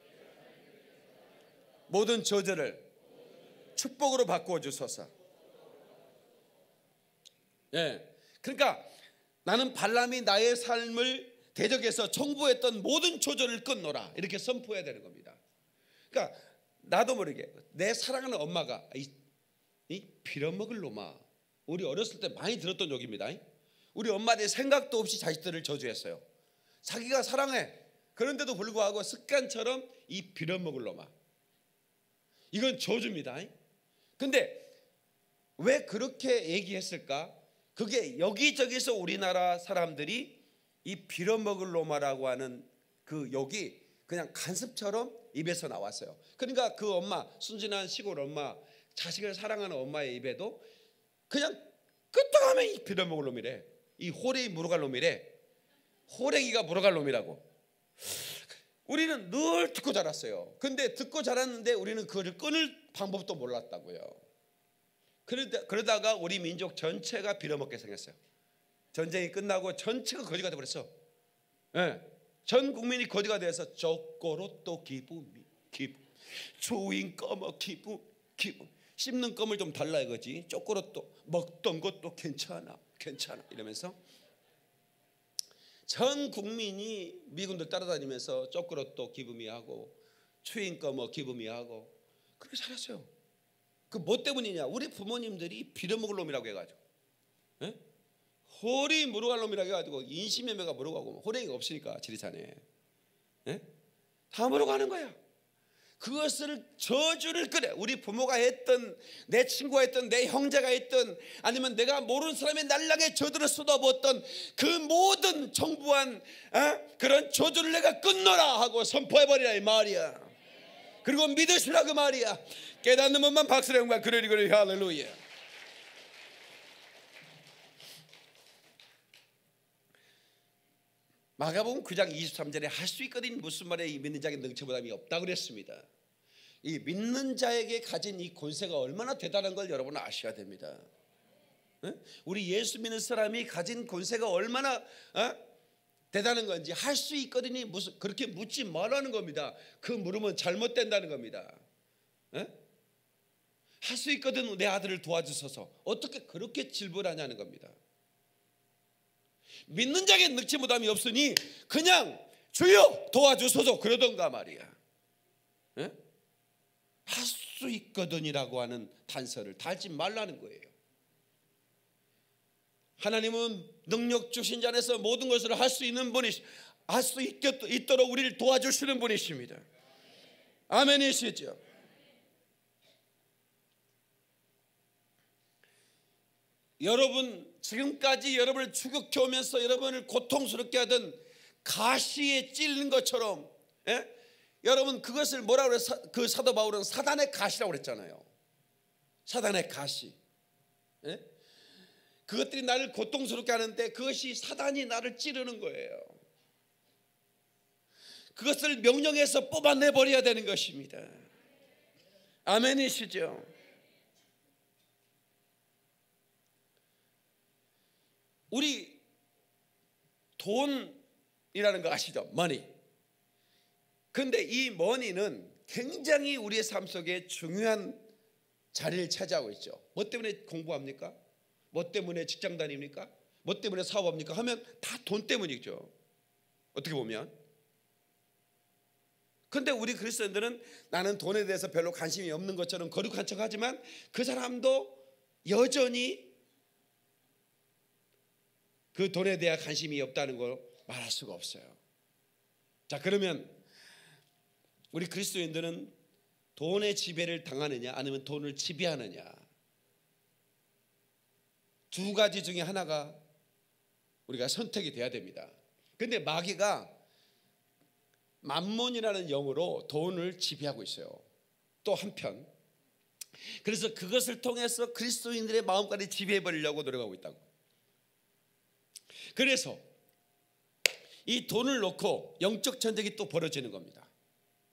모든 저주를 축복으로 바꾸어 주소서. 예, 그러니까 나는 발람이 나의 삶을 대적해서 청부했던 모든 저주를 끊노라, 이렇게 선포해야 되는 겁니다. 그러니까 나도 모르게 내 사랑하는 엄마가 이, 이 빌어먹을 놈아, 우리 어렸을 때 많이 들었던 욕입니다. 우리 엄마들이 생각도 없이 자식들을 저주했어요. 자기가 사랑해, 그런데도 불구하고 습관처럼 이 빌어먹을 놈아, 이건 저주입니다. 근데 왜 그렇게 얘기했을까? 그게 여기저기서 우리나라 사람들이 이 빌어먹을 놈아라고 하는 그 욕이 그냥 간습처럼 입에서 나왔어요. 그러니까 그 엄마, 순진한 시골 엄마, 자식을 사랑하는 엄마의 입에도 그냥 끄떡하면 이 빌어먹을 놈이래, 이 호랭이 물어갈 놈이래, 호랭이가 물어갈 놈이라고 우리는 늘 듣고 자랐어요. 근데 듣고 자랐는데 우리는 그걸 끊을 방법도 몰랐다고요. 그러다, 그러다가 우리 민족 전체가 빌어먹게 생겼어요. 전쟁이 끝나고 전체가 거지가 돼버렸어. 네. 전 국민이 거지가 돼서 쪼꼬로 또 기분 기분 주인 꺼머 기분 기분 씹는 껌을 좀 달라 이거지. 쪼꼬로 또 먹던 것도 괜찮아 괜찮아 이러면서 전 국민이 미군들 따라다니면서 쪼꼬로 또 기분이하고 추인 꺼머 기분이하고 그렇게 살았어요. 그 뭐 때문이냐? 우리 부모님들이 빌어먹을 놈이라고 해가지고, 예? 호리 물어갈 놈이라고 해가지고 인신매매가 물어가고 호랭이가 없으니까 지리산에, 예? 다 물어가는 거야. 그것을 저주를 끄래. 우리 부모가 했던, 내 친구가 했던, 내 형제가 했던, 아니면 내가 모르는 사람의 날랑에 저주를 쏟아부었던 그 모든 정부한 어? 그런 저주를 내가 끊노라 하고 선포해버리라 이 말이야. 그리고 믿으시라 그 말이야. 깨닫는 것만 박수를 한번 그러리 그러리 할렐루야. 마가복음 구 장 이십삼 절에 할 수 있거든 무슨 말에 이 믿는 자에게 능치보담이 없다 그랬습니다. 이 믿는 자에게 가진 이 권세가 얼마나 대단한 걸 여러분은 아셔야 됩니다. 어? 우리 예수 믿는 사람이 가진 권세가 얼마나 어? 대단한 건지 할 수 있거든이 무슨 그렇게 묻지 말라는 겁니다. 그 물으면 잘못된다는 겁니다. 어? 할 수 있거든 내 아들을 도와주소서, 어떻게 그렇게 질문하냐는 겁니다. 믿는 자에게 능치 못함이 없으니 그냥 주여 도와주소서 그러던가 말이야. 예? 할 수 있거든이라고 하는 단서를 달지 말라는 거예요. 하나님은 능력 주신 자 안에서 모든 것을 할 수 있는 분이, 할 수 있도록 우리를 도와주시는 분이십니다. 아멘이시죠? 여러분 지금까지 여러분을 추격해 오면서 여러분을 고통스럽게 하던 가시에 찔린 것처럼, 예? 여러분 그것을 뭐라고 그래? 사, 그 사도 바울은 사단의 가시라고 그랬잖아요. 사단의 가시, 예? 그것들이 나를 고통스럽게 하는데 그것이 사단이 나를 찌르는 거예요. 그것을 명령해서 뽑아내버려야 되는 것입니다. 아멘이시죠? 우리 돈이라는 거 아시죠? 머니. 그런데 이 머니는 굉장히 우리의 삶 속에 중요한 자리를 차지하고 있죠. 뭐 때문에 공부합니까? 뭐 때문에 직장 다닙니까? 뭐 때문에 사업합니까? 하면 다 돈 때문이죠. 어떻게 보면. 그런데 우리 그리스도인들은 나는 돈에 대해서 별로 관심이 없는 것처럼 거룩한 척하지만 그 사람도 여전히 그 돈에 대한 관심이 없다는 걸 말할 수가 없어요. 자, 그러면 우리 그리스도인들은 돈의 지배를 당하느냐 아니면 돈을 지배하느냐, 두 가지 중에 하나가 우리가 선택이 돼야 됩니다. 그런데 마귀가 맘몬이라는 영으로 돈을 지배하고 있어요. 또 한편 그래서 그것을 통해서 그리스도인들의 마음까지 지배해버리려고 노력하고 있다고. 그래서 이 돈을 놓고 영적 전쟁이 또 벌어지는 겁니다.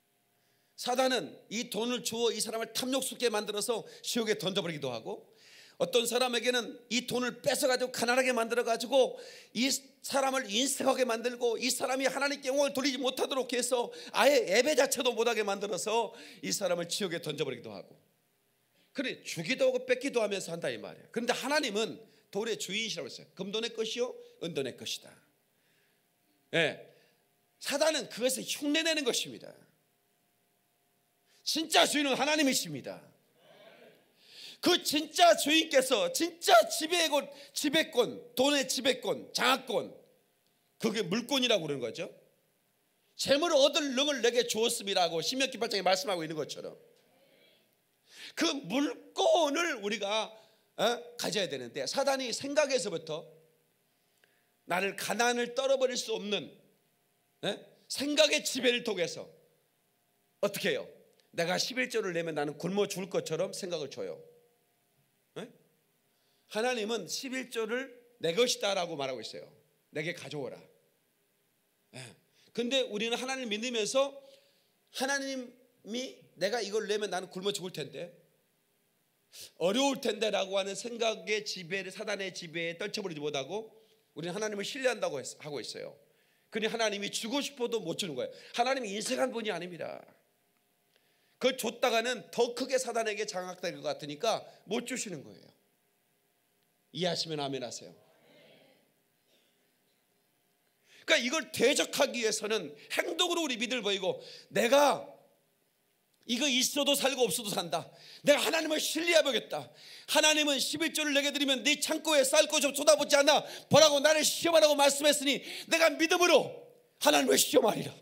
사단은 이 돈을 주어 이 사람을 탐욕스럽게 만들어서 지옥에 던져버리기도 하고, 어떤 사람에게는 이 돈을 뺏어가지고 가난하게 만들어가지고 이 사람을 인색하게 만들고 이 사람이 하나님께 영광을 돌리지 못하도록 해서 아예 예배 자체도 못하게 만들어서 이 사람을 지옥에 던져버리기도 하고, 그래 주기도 하고 뺏기도 하면서 한다 이 말이에요. 그런데 하나님은 돌의 주인이시라고 했어요. 금도 내 것이요 은도 내 것이다. 예, 사단은 그것을 흉내내는 것입니다. 진짜 주인은 하나님이십니다. 그 진짜 주인께서 진짜 지배권, 지배권, 돈의 지배권, 장악권, 그게 물권이라고 그러는 거죠. 재물을 얻을 능을 내게 주었음이라고 신명기 팔 장에 말씀하고 있는 것처럼 그 물권을 우리가 어? 가져야 되는데, 사단이 생각에서부터 나를 가난을 떨어버릴 수 없는 에? 생각의 지배를 통해서 어떻게 해요? 내가 십일조를 내면 나는 굶어 죽을 것처럼 생각을 줘요. 에? 하나님은 십일조를 내 것이다 라고 말하고 있어요. 내게 가져오라. 에. 근데 우리는 하나님을 믿으면서 하나님이 내가 이걸 내면 나는 굶어 죽을 텐데, 어려울 텐데 라고 하는 생각의 지배를, 사단의 지배에 떨쳐버리지 못하고 우리는 하나님을 신뢰한다고 하고 있어요. 그러니 하나님이 주고 싶어도 못 주는 거예요. 하나님이 인색한 분이 아닙니다. 그걸 줬다가는 더 크게 사단에게 장악될 것 같으니까 못 주시는 거예요. 이해하시면 아멘 하세요. 그러니까 이걸 대적하기 위해서는 행동으로 우리 믿음을 보이고, 내가 이거 있어도 살고 없어도 산다. 내가 하나님을 신뢰해보겠다. 하나님은 십일조를 내게 드리면 네 창고에 쌀 것 좀 쏟아붓지 않아 보라고 나를 시험하라고 말씀했으니 내가 믿음으로 하나님을 시험하리라.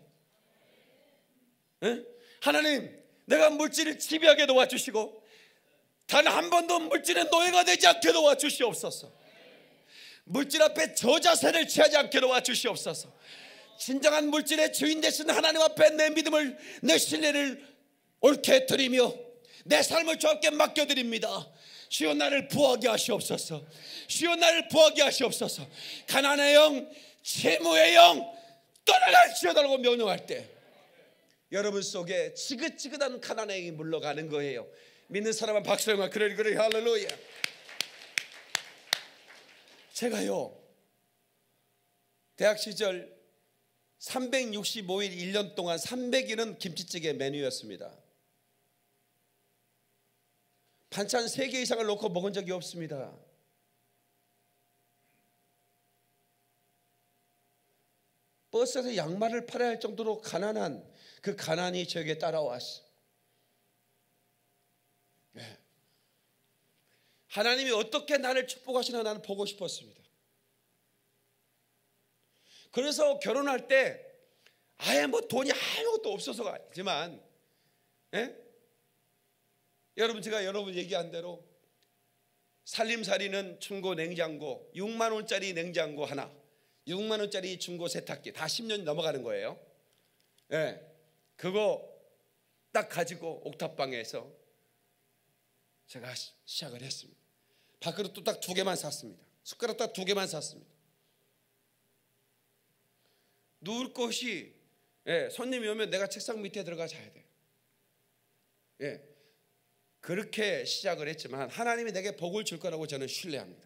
에? 하나님, 내가 물질을 지배하게 도와주시고 단 한 번도 물질의 노예가 되지 않게 도와주시옵소서. 물질 앞에 저자세를 취하지 않게 도와주시옵소서. 진정한 물질의 주인 되신 하나님 앞에 내 믿음을, 내 신뢰를 옳게 드리며 내 삶을 주님께 맡겨드립니다. 주여 나를 부하게 하시옵소서. 주여 나를 부하게 하시옵소서. 가난의 영, 채무의 영 떠나갈지어다라고 명령할 때 여러분 속에 지긋지긋한 가난의 영이 물러가는 거예요. 믿는 사람은 박수영아 그래 그래 할렐루야. 제가요 대학 시절 삼백육십오 일 일 년 동안 삼백 일은 김치찌개 메뉴였습니다. 반찬 세 개 이상을 넣고 먹은 적이 없습니다. 버스에서 양말을 팔아야 할 정도로 가난한 그 가난이 저에게 따라왔어. 네. 하나님이 어떻게 나를 축복하시나 나는 보고 싶었습니다. 그래서 결혼할 때 아예 뭐 돈이 아무것도 없어서가 아니지만, 예? 여러분 제가 여러분 얘기한 대로 살림살이는 중고 냉장고 육만 원짜리 냉장고 하나, 육만 원짜리 중고 세탁기 다 십 년 넘어가는 거예요. 예, 그거 딱 가지고 옥탑방에서 제가 시작을 했습니다. 밥그릇도 딱 두 개만 샀습니다. 숟가락 딱 두 개만 샀습니다. 누울 곳이, 예, 손님이 오면 내가 책상 밑에 들어가 자야 돼요. 예, 그렇게 시작을 했지만 하나님이 내게 복을 줄 거라고 저는 신뢰합니다.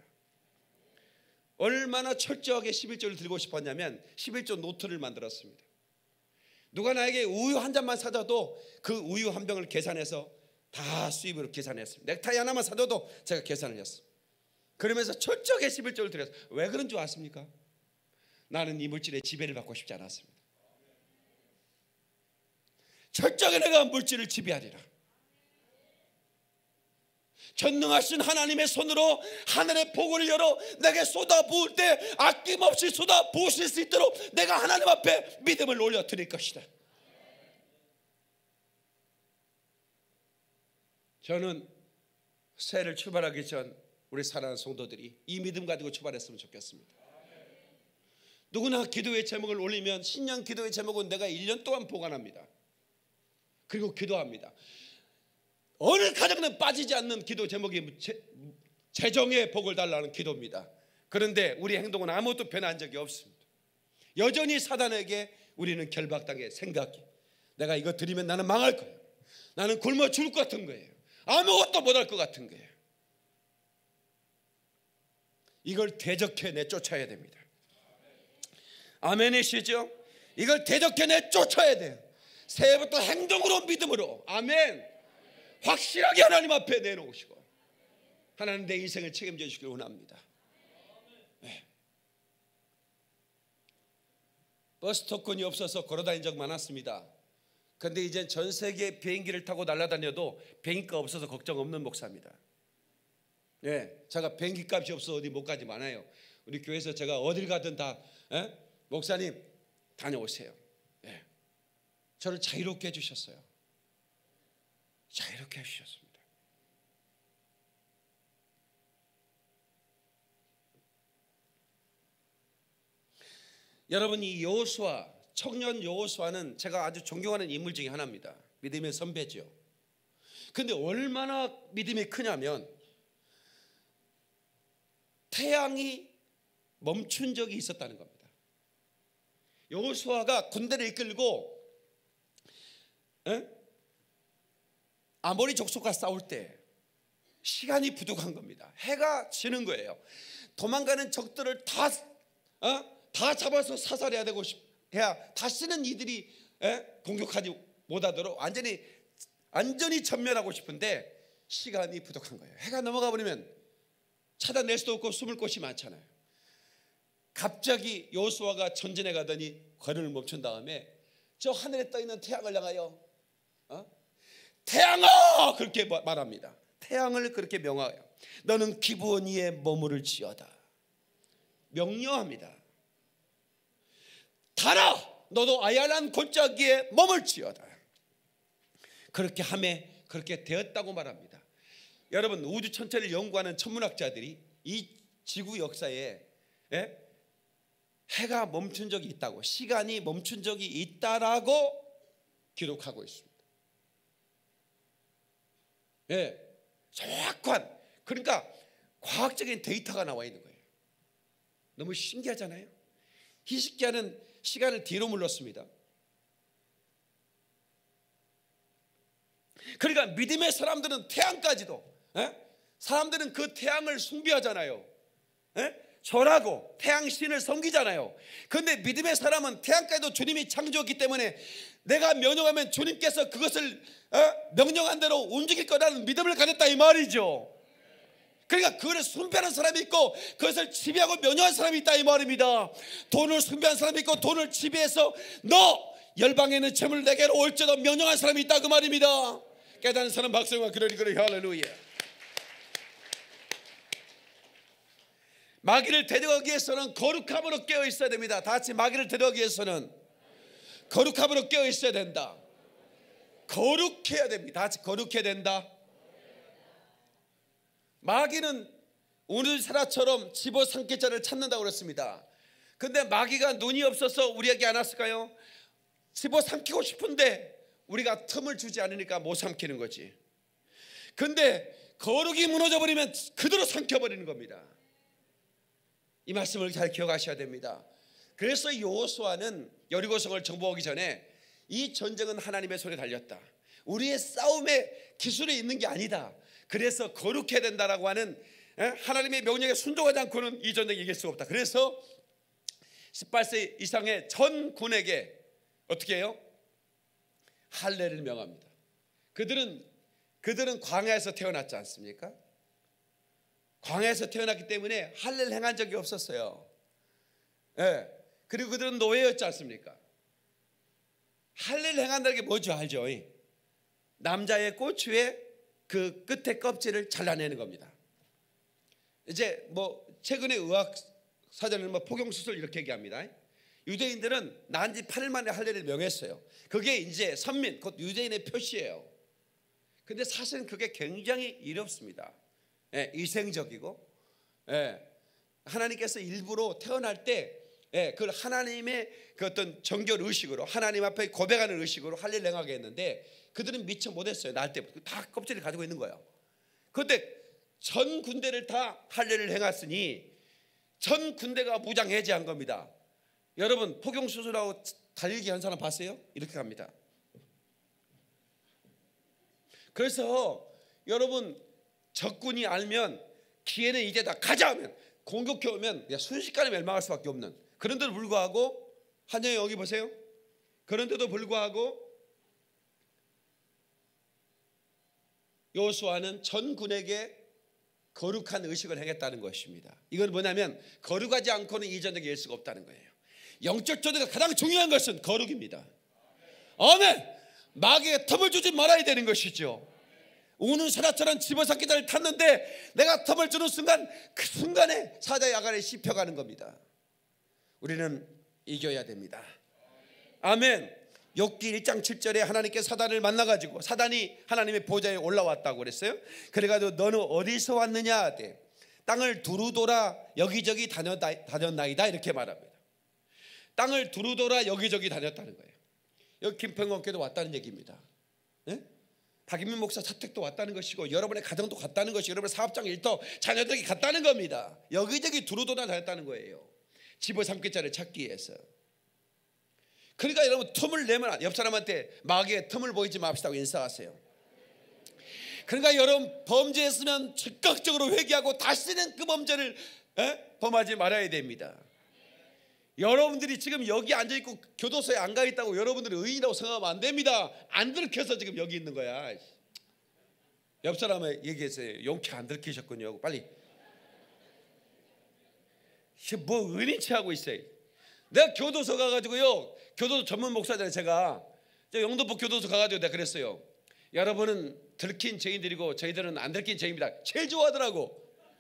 얼마나 철저하게 십일조를 드리고 싶었냐면 십일조 노트를 만들었습니다. 누가 나에게 우유 한 잔만 사줘도 그 우유 한 병을 계산해서 다 수입으로 계산했습니다. 넥타이 하나만 사줘도 제가 계산을 했습니다. 그러면서 철저하게 십일조를 드렸어요. 왜 그런 줄 아십니까? 나는 이 물질의 지배를 받고 싶지 않았습니다. 철저하게 내가 물질을 지배하리라. 전능하신 하나님의 손으로 하늘의 복을 열어 내게 쏟아부을 때 아낌없이 쏟아부으실 수 있도록 내가 하나님 앞에 믿음을 올려드릴 것이다. 저는 새해를 출발하기 전 우리 사랑하는 성도들이 이 믿음 가지고 출발했으면 좋겠습니다. 누구나 기도의 제목을 올리면 신년 기도의 제목은 내가 일 년 동안 보관합니다. 그리고 기도합니다. 어느 가정은 빠지지 않는 기도 제목이 재정의 복을 달라는 기도입니다. 그런데 우리 행동은 아무것도 변한 적이 없습니다. 여전히 사단에게 우리는 결박당해. 생각이 내가 이거 드리면 나는 망할 거예요. 나는 굶어 죽을 것 같은 거예요. 아무것도 못할 것 같은 거예요. 이걸 대적해 내쫓아야 됩니다. 아멘이시죠? 이걸 대적해 내쫓아야 돼요. 새해부터 행동으로, 믿음으로. 아멘. 확실하게 하나님 앞에 내놓으시고 하나님 내 인생을 책임져 주시길 원합니다. 네. 버스 토큰이 없어서 걸어다닌 적 많았습니다. 그런데 이제 전 세계 비행기를 타고 날아다녀도 비행기가 없어서 걱정 없는 목사입니다. 네, 제가 비행기 값이 없어 어디 못 가지 많아요. 우리 교회에서 제가 어딜 가든 다 에? 목사님 다녀오세요. 네. 저를 자유롭게 해주셨어요. 자유롭게 해주셨습니다. 여러분, 이 여호수아, 청년 여호수아는 제가 아주 존경하는 인물 중에 하나입니다. 믿음의 선배죠. 근데 얼마나 믿음이 크냐면 태양이 멈춘 적이 있었다는 겁니다. 여호수아가 군대를 이끌고 에? 아모리 족속과 싸울 때 시간이 부족한 겁니다. 해가 지는 거예요. 도망가는 적들을 다, 어? 다 잡아서 사살해야 되고 해야 다시는 이들이 에? 공격하지 못하도록 완전히 완전히 전멸하고 싶은데 시간이 부족한 거예요. 해가 넘어가 버리면 찾아낼 수도 없고 숨을 곳이 많잖아요. 갑자기 여호수아가 전진해 가더니 걸음을 멈춘 다음에 저 하늘에 떠 있는 태양을 향하여 어? 태양아! 그렇게 말합니다. 태양을 그렇게 명하여 너는 기브온 위에 머무를지어다. 명령합니다. 달아! 너도 아얄란 골짜기에 머물지어다. 그렇게 함에 그렇게 되었다고 말합니다. 여러분, 우주 천체를 연구하는 천문학자들이 이 지구 역사에 예? 해가 멈춘 적이 있다고, 시간이 멈춘 적이 있다라고 기록하고 있습니다. 예, 정확한, 그러니까 과학적인 데이터가 나와 있는 거예요. 너무 신기하잖아요. 히스기야는 시간을 뒤로 물렀습니다. 그러니까 믿음의 사람들은 태양까지도 에? 사람들은 그 태양을 숭배하잖아요. 에? 절하고 태양 신을 섬기잖아요. 그런데 믿음의 사람은 태양까지도 주님이 창조했기 때문에 내가 명령하면 주님께서 그것을 어? 명령한 대로 움직일 거라는 믿음을 가졌다 이 말이죠. 그러니까 그걸 숭배하는 사람이 있고 그것을 지배하고 명령한 사람이 있다 이 말입니다. 돈을 숭배하는 사람이 있고 돈을 지배해서 너 열방에 있는 재물을 내게로 올지어다 명령한 사람이 있다 그 말입니다. 깨닫는 사람 박수와 그러니 그러니 할렐루야. 마귀를 대적하기 위해서는 거룩함으로 깨어 있어야 됩니다. 다 같이 마귀를 대적하기 위해서는 거룩함으로 깨어 있어야 된다. 거룩해야 됩니다. 다 같이 거룩해야 된다. 마귀는 우리사라처럼 집어삼킬 자를 찾는다고 그랬습니다. 근데 마귀가 눈이 없어서 우리에게 안 왔을까요? 집어삼키고 싶은데 우리가 틈을 주지 않으니까 못 삼키는 거지. 근데 거룩이 무너져버리면 그대로 삼켜버리는 겁니다. 이 말씀을 잘 기억하셔야 됩니다. 그래서 여호수아는 여리고성을 정복하기 전에 이 전쟁은 하나님의 손에 달렸다. 우리의 싸움에 기술이 있는 게 아니다. 그래서 거룩해야 된다라고 하는 하나님의 명령에 순종하지 않고는 이 전쟁을 이길 수가 없다. 그래서 십팔 세 이상의 전 군에게 어떻게 해요? 할례를 명합니다. 그들은 그들은 광야에서 태어났지 않습니까? 광야에서 태어났기 때문에 할례를 행한 적이 없었어요. 예. 그리고 그들은 노예였지 않습니까? 할례를 행한다는 게 뭔지 알죠? 남자의 꼬추에 그 끝에 껍질을 잘라내는 겁니다. 이제 뭐 최근에 의학 사전에는 뭐 포경 수술 이렇게 얘기합니다. 유대인들은 난 지 팔 일 만에 할례를 명했어요. 그게 이제 선민, 곧 유대인의 표시예요. 근데 사실은 그게 굉장히 어렵습니다. 예, 위생적이고, 예, 하나님께서 일부러 태어날 때, 예, 그걸 하나님의 그 어떤 정결 의식으로 하나님 앞에 고백하는 의식으로 할례를 행하게 했는데 그들은 미처 못했어요. 날 때부터 다 껍질을 가지고 있는 거예요. 그런데 전 군대를 다 할례를 행했으니 전 군대가 무장 해제한 겁니다. 여러분 포경 수술하고 달리기 한 사람 봤어요? 이렇게 갑니다. 그래서 여러분 적군이 알면 기회는 이제 다 가자 하면 공격해 오면 그냥 순식간에 멸망할 수밖에 없는, 그런데도 불구하고 한영이 여기 보세요. 그런데도 불구하고 여호수아는 전군에게 거룩한 의식을 행했다는 것입니다. 이건 뭐냐면 거룩하지 않고는 이 전쟁에 이길 수가 없다는 거예요. 영적 전쟁가 가장 중요한 것은 거룩입니다. 아멘. 마귀에 틈을 주지 말아야 되는 것이죠. 우는 소라처럼 집어삼키다를 탔는데 내가 틈을 주는 순간 그 순간에 사자의 아가를 씹혀가는 겁니다. 우리는 이겨야 됩니다. 아멘. 욥기 일 장 칠 절에 하나님께 사단을 만나가지고 사단이 하나님의 보좌에 올라왔다고 그랬어요. 그래가지고 너는 어디서 왔느냐 하되 땅을 두루돌아 여기저기 다녔나이다 이렇게 말합니다. 땅을 두루돌아 여기저기 다녔다는 거예요. 여기 김평원교도 왔다는 얘기입니다. 네? 박인민 목사 사택도 왔다는 것이고 여러분의 가정도 갔다는 것이고 여러분의 사업장 일터 자녀들이 갔다는 겁니다. 여기저기 두루돌아 다녔다는 거예요. 집어삼킬 자를 찾기 위해서. 그러니까 여러분 틈을 내면 옆 사람한테 마귀의 틈을 보이지 맙시다 고 인사하세요. 그러니까 여러분 범죄했으면 즉각적으로 회개하고 다시는 그 범죄를 에? 범하지 말아야 됩니다. 여러분들이 지금 여기 앉아있고 교도소에 안 가 있다고 여러분들이 의인이라고 생각하면 안 됩니다. 안 들켜서 지금 여기 있는 거야. 옆 사람에 얘기했어요. 용케 안 들키셨군요. 빨리. 뭐 의인 체하고 있어요. 내가 교도소 가가지고요, 교도소 전문 목사잖아요. 제가 영등포 교도소 가가지고 내가 그랬어요. 여러분은 들킨 죄인들이고 저희들은 안 들킨 죄인입니다. 제일 좋아하더라고.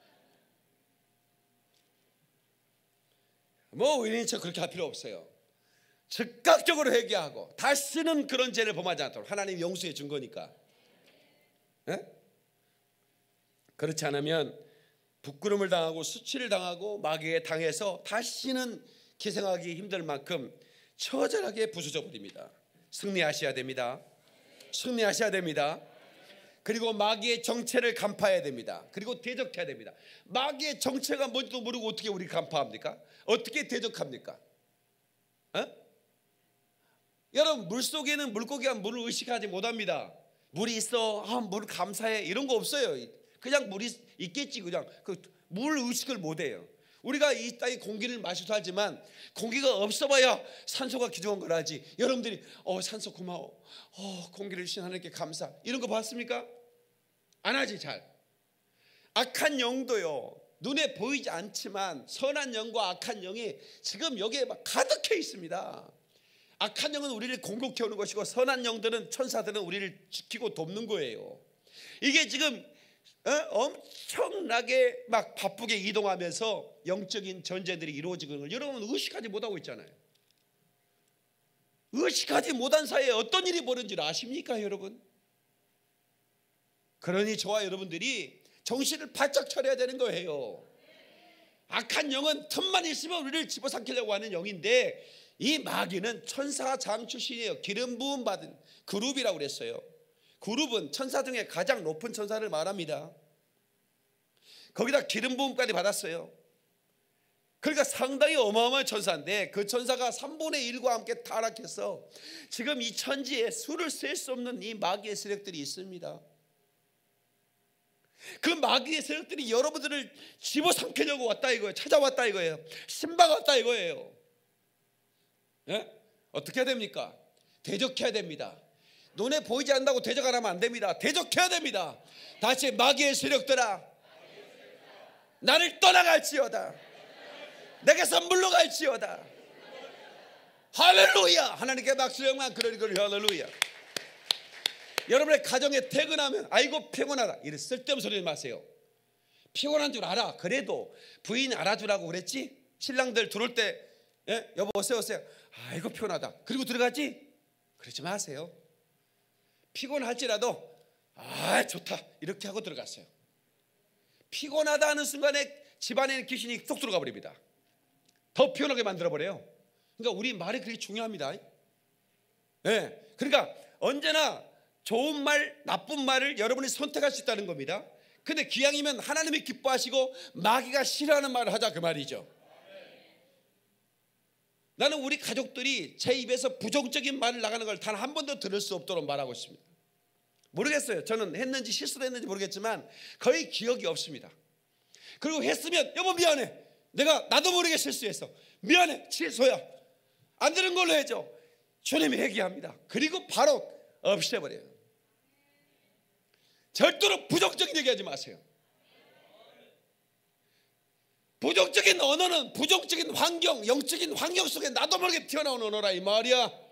뭐 의인인 척 그렇게 할 필요 없어요. 즉각적으로 회개하고 다시는 그런 죄를 범하지 않도록 하나님이 용서해 준 거니까. 네? 그렇지 않으면 부끄러움을 당하고 수치를 당하고 마귀에 당해서 다시는 기생하기 힘들 만큼 처절하게 부서져 버립니다. 승리하셔야 됩니다. 승리하셔야 됩니다. 그리고 마귀의 정체를 간파해야 됩니다. 그리고 대적해야 됩니다. 마귀의 정체가 뭔지도 모르고 어떻게 우리 간파합니까? 어떻게 대적합니까? 어? 여러분 물속에는 물고기가 물을 의식하지 못합니다. 물이 있어, 아, 물 감사해 이런 거 없어요. 그냥 물이 있겠지. 그냥 그 물 의식을 못해요. 우리가 이 땅의 공기를 마셔서 살지만 공기가 없어봐야 산소가 기존한 걸 하지. 여러분들이 어 산소 고마워, 어 공기를 주신 하나님께 감사 이런 거 봤습니까? 안 하지 잘. 악한 영도요 눈에 보이지 않지만 선한 영과 악한 영이 지금 여기에 막 가득해 있습니다. 악한 영은 우리를 공격해 오는 것이고 선한 영들은 천사들은 우리를 지키고 돕는 거예요. 이게 지금 어? 엄청나게 막 바쁘게 이동하면서 영적인 전쟁들이 이루어지는 걸 여러분 의식하지 못하고 있잖아요. 의식하지 못한 사이에 어떤 일이 벌어진지 아십니까 여러분? 그러니 저와 여러분들이 정신을 바짝 차려야 되는 거예요. 악한 영은 틈만 있으면 우리를 집어삼키려고 하는 영인데 이 마귀는 천사장 출신이에요. 기름 부음 받은 그룹이라고 그랬어요. 그룹은 천사 중에 가장 높은 천사를 말합니다. 거기다 기름 부음까지 받았어요. 그러니까 상당히 어마어마한 천사인데 그 천사가 삼분의 일과 함께 타락해서 지금 이 천지에 수를 셀 수 없는 이 마귀의 세력들이 있습니다. 그 마귀의 세력들이 여러분들을 집어삼키려고 왔다 이거예요. 찾아왔다 이거예요. 신박왔다 이거예요. 예? 어떻게 해야 됩니까? 대적해야 됩니다. 눈에 보이지 않는다고 대적 안 하면 안 됩니다. 대적해야 됩니다. 다시 마귀의 세력들아 나를 떠나갈지어다. 내게서 물러갈지어다. 할렐루야. 하나님께 박수 영광 그러니 그러니 할렐루야. 여러분의 가정에 퇴근하면 아이고 피곤하다 이런 쓸데없는 소리 마세요. 피곤한 줄 알아. 그래도 부인 알아주라고 그랬지. 신랑들 들어올 때 예? 여보 오세요 오세요. 아이고 피곤하다. 그리고 들어가지. 그러지 마세요. 피곤할지라도 아 좋다 이렇게 하고 들어갔어요. 피곤하다 하는 순간에 집안에 있는 귀신이 쏙 들어가 버립니다. 더 피곤하게 만들어버려요. 그러니까 우리 말이 그렇게 중요합니다. 네. 그러니까 언제나 좋은 말 나쁜 말을 여러분이 선택할 수 있다는 겁니다. 근데 기왕이면 하나님이 기뻐하시고 마귀가 싫어하는 말을 하자 그 말이죠. 나는 우리 가족들이 제 입에서 부정적인 말을 나가는 걸 단 한 번도 들을 수 없도록 말하고 있습니다. 모르겠어요. 저는 했는지 실수를 했는지 모르겠지만 거의 기억이 없습니다. 그리고 했으면 여보 미안해, 내가 나도 모르게 실수했어, 미안해, 취소야, 안 되는 걸로 해줘. 주님이 회개합니다. 그리고 바로 없애버려요. 절대로 부정적인 얘기하지 마세요. 부정적인 언어는 부정적인 환경, 영적인 환경 속에 나도 모르게 튀어나온 언어라 이 말이야.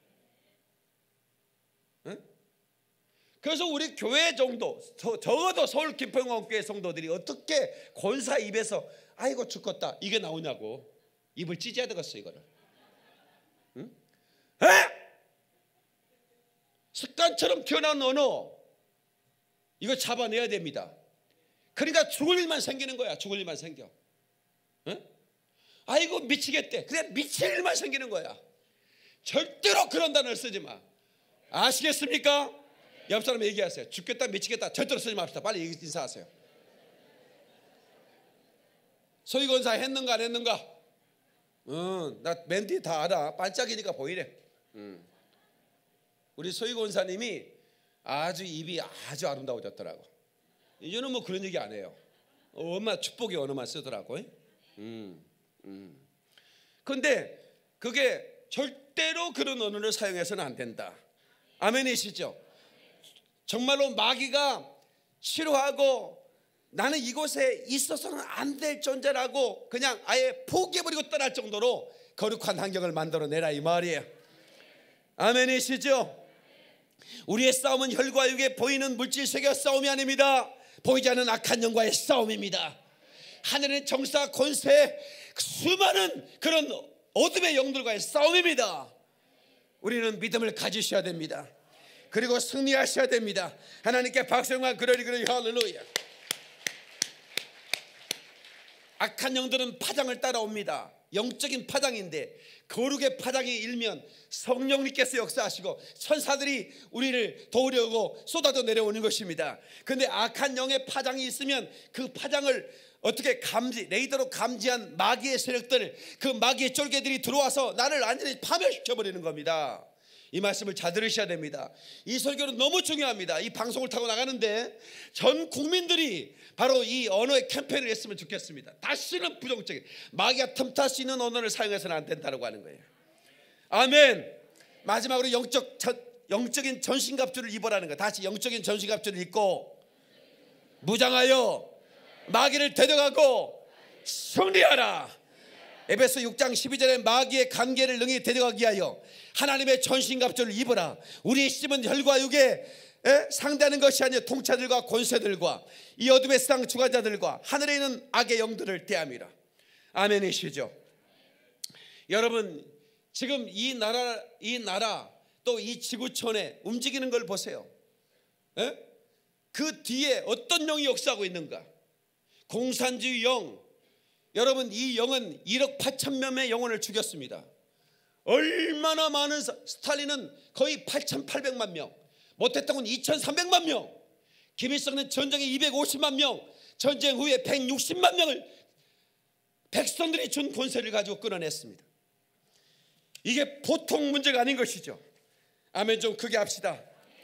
응? 그래서 우리 교회 정도, 적어도 서울 김평원교회 성도들이 어떻게 권사 입에서 아이고 죽겠다 이게 나오냐고. 입을 찢어야 되겠어 이거를. 응? 에? 습관처럼 튀어나온 언어, 이거 잡아내야 됩니다. 그러니까 죽을 일만 생기는 거야. 죽을 일만 생겨. 응? 아이고 미치겠대, 그래 미칠 일만 생기는 거야. 절대로 그런 단어를 쓰지 마. 아시겠습니까? 옆 사람 얘기하세요. 죽겠다 미치겠다 절대로 쓰지 맙시다. 빨리 인사하세요. 소위권사 했는가 안 했는가? 응, 나 맨 뒤에 다 알아. 반짝이니까 보이래. 응. 우리 소위권사님이 아주 입이 아주 아름다워졌더라고. 이제는 뭐 그런 얘기 안 해요. 어, 엄마 축복의 언어만 쓰더라고. 음, 음. 그런데 그게 절대로 그런 언어를 사용해서는 안 된다. 아멘이시죠? 정말로 마귀가 싫어하고 나는 이곳에 있어서는 안 될 존재라고 그냥 아예 포기해버리고 떠날 정도로 거룩한 환경을 만들어내라 이 말이에요. 아멘이시죠? 우리의 싸움은 혈과 육에 보이는 물질 세계와 싸움이 아닙니다. 보이지 않는 악한 영과의 싸움입니다. 하늘의 정사 권세 수많은 그런 어둠의 영들과의 싸움입니다. 우리는 믿음을 가지셔야 됩니다. 그리고 승리하셔야 됩니다. 하나님께 박수와 그러리 그러리 할렐루야. 악한 영들은 파장을 따라옵니다. 영적인 파장인데 거룩의 파장이 일면 성령님께서 역사하시고 천사들이 우리를 도우려고 쏟아져 내려오는 것입니다. 그런데 악한 영의 파장이 있으면 그 파장을 어떻게 감지, 레이더로 감지한 마귀의 세력들, 그 마귀의 쫄개들이 들어와서 나를 완전히 파멸시켜버리는 겁니다. 이 말씀을 잘 들으셔야 됩니다. 이 설교는 너무 중요합니다. 이 방송을 타고 나가는데 전 국민들이 바로 이 언어의 캠페인을 했으면 좋겠습니다. 다시는 부정적인 마귀가 틈탈 수 있는 언어를 사용해서는 안 된다고 하는 거예요. 아멘. 마지막으로 영적, 영적인 전신갑주를 입으라는 거예요. 다시 영적인 전신갑주를 입고 무장하여 마귀를 대적하고 승리하라. 에베소 육 장 십이 절에 마귀의 관계를 능히 대적하기 위하여 하나님의 전신갑주를 입어라. 우리의 힘은 혈과 육에 상대하는 것이 아니라 통치자들과 권세들과 이 어둠의 세상 주관자들과 하늘에 있는 악의 영들을 대함이라. 아멘이시죠? 여러분 지금 이 나라 이 나라 또 이 지구촌에 움직이는 걸 보세요. 에? 그 뒤에 어떤 영이 역사하고 있는가? 공산주의 영. 여러분 이 영은 일억 팔천여 명의 영혼을 죽였습니다. 얼마나 많은 스탈린은 거의 팔천팔백만 명, 모태통은 이천삼백만 명, 김일성은 전쟁에 이백오십만 명, 전쟁 후에 백육십만 명을 백성들이 준 권세를 가지고 끌어냈습니다. 이게 보통 문제가 아닌 것이죠. 아멘. 좀 크게 합시다.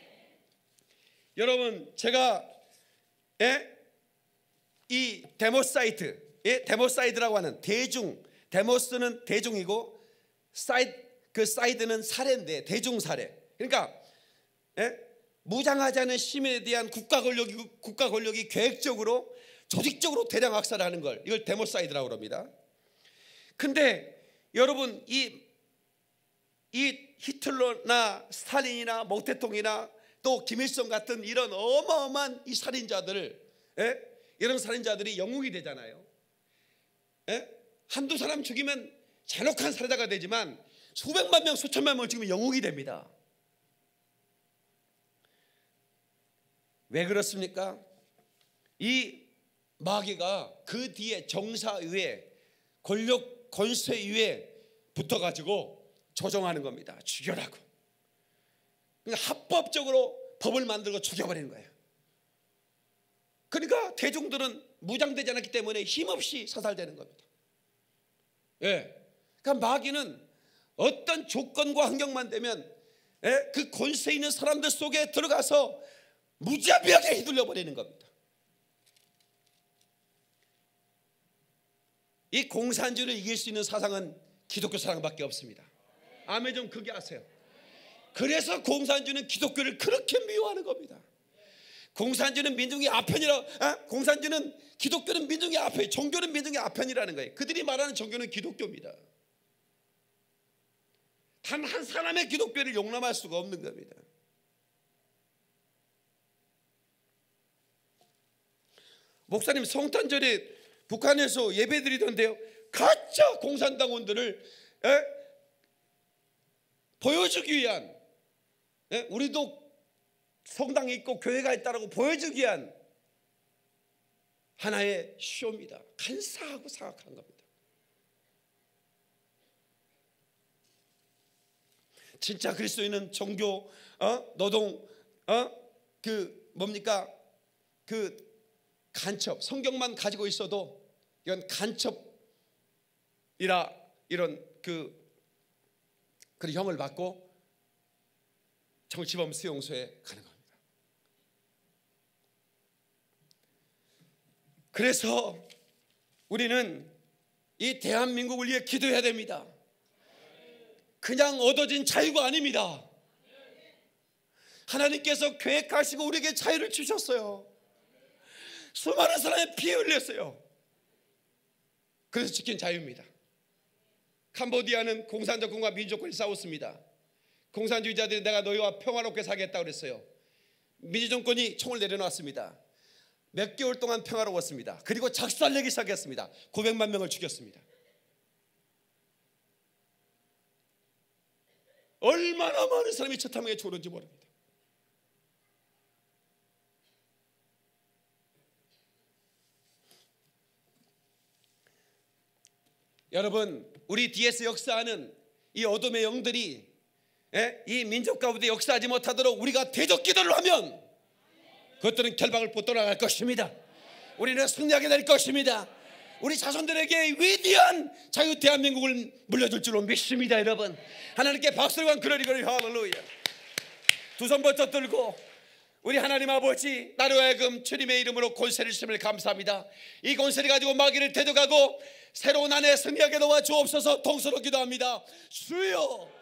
여러분 제가 예? 이 데모사이트, 예? 데모사이드라고 하는 대중, 데모스는 대중이고 사이드, 그 사이드는 살해인데 대중 살해. 그러니까 예? 무장하지 않은 시민에 대한 국가 권력이 국가 권력이 계획적으로 조직적으로 대량 학살하는 걸 이걸 데모사이드라고 합니다. 근데 여러분 이, 이 히틀러나 스탈린이나 모태통이나 또 김일성 같은 이런 어마어마한 이 살인자들을 예? 이런 살인자들이 영웅이 되잖아요. 예? 한두 사람 죽이면 잔혹한 살해자가 되지만 수백만 명 수천만 명을 죽이면 영웅이 됩니다. 왜 그렇습니까? 이 마귀가 그 뒤에 정사위에 권력 권세위에 붙어가지고 조종하는 겁니다. 죽여라고. 그러니까 합법적으로 법을 만들고 죽여버리는 거예요. 그러니까 대중들은 무장되지 않았기 때문에 힘없이 사살되는 겁니다. 예. 그러니까 마귀는 어떤 조건과 환경만 되면 예? 그 권세 있는 사람들 속에 들어가서 무자비하게 휘둘려 버리는 겁니다. 이 공산주의를 이길 수 있는 사상은 기독교 사상밖에 없습니다. 아멘 좀 크게 하세요. 그래서 공산주의는 기독교를 그렇게 미워하는 겁니다. 공산주의는 민중의 아편이라, 아? 공산주의는 기독교는 민중의 아편, 종교는 민중의 아편이라는 거예요. 그들이 말하는 종교는 기독교입니다. 단 한 사람의 기독교를 용납할 수가 없는 겁니다. 목사님 성탄절에 북한에서 예배 드리던데요, 가짜 공산당원들을 에? 보여주기 위한, 에? 우리도 성당이 있고 교회가 있다라고 보여주기 위한 하나의 쇼입니다. 간사하고 사악한 겁니다. 진짜 그리스도인은 종교, 어? 노동, 어? 그 뭡니까? 그 간첩, 성경만 가지고 있어도 이건 간첩이라 이런 그, 그 형을 받고 정치범 수용소에 가는 겁니다. 그래서 우리는 이 대한민국을 위해 기도해야 됩니다. 그냥 얻어진 자유가 아닙니다. 하나님께서 계획하시고 우리에게 자유를 주셨어요. 수많은 사람의 피 흘렸어요. 그래서 지킨 자유입니다. 캄보디아는 공산정권과 민주정권이 싸웠습니다. 공산주의자들이 내가 너희와 평화롭게 살겠다고 그랬어요. 민주정권이 총을 내려놨습니다. 몇 개월 동안 평화로웠습니다. 그리고 작살내기 시작했습니다. 구백만 명을 죽였습니다. 얼마나 많은 사람이 저 탐욕에 졸은지 모릅니다. 여러분, 우리 뒤에서 역사하는 이 어둠의 영들이 에? 이 민족 가운데 역사하지 못하도록 우리가 대적 기도를 하면 그것들은 결박을 못 떠나갈 것입니다. 우리는 승리하게 될 것입니다. 우리 자손들에게 위대한 자유 대한민국을 물려줄 줄로 믿습니다. 여러분, 하나님께 박수를 그러리 그러리 할렐루야. 두 손 번쩍 들고 우리 하나님 아버지, 나로 하여금 주님의 이름으로 권세를 주심을 감사합니다. 이 권세를 가지고 마귀를 대적하고 새로운 한 해 승리하게 도와주옵소서. 동서로 기도합니다. 주여,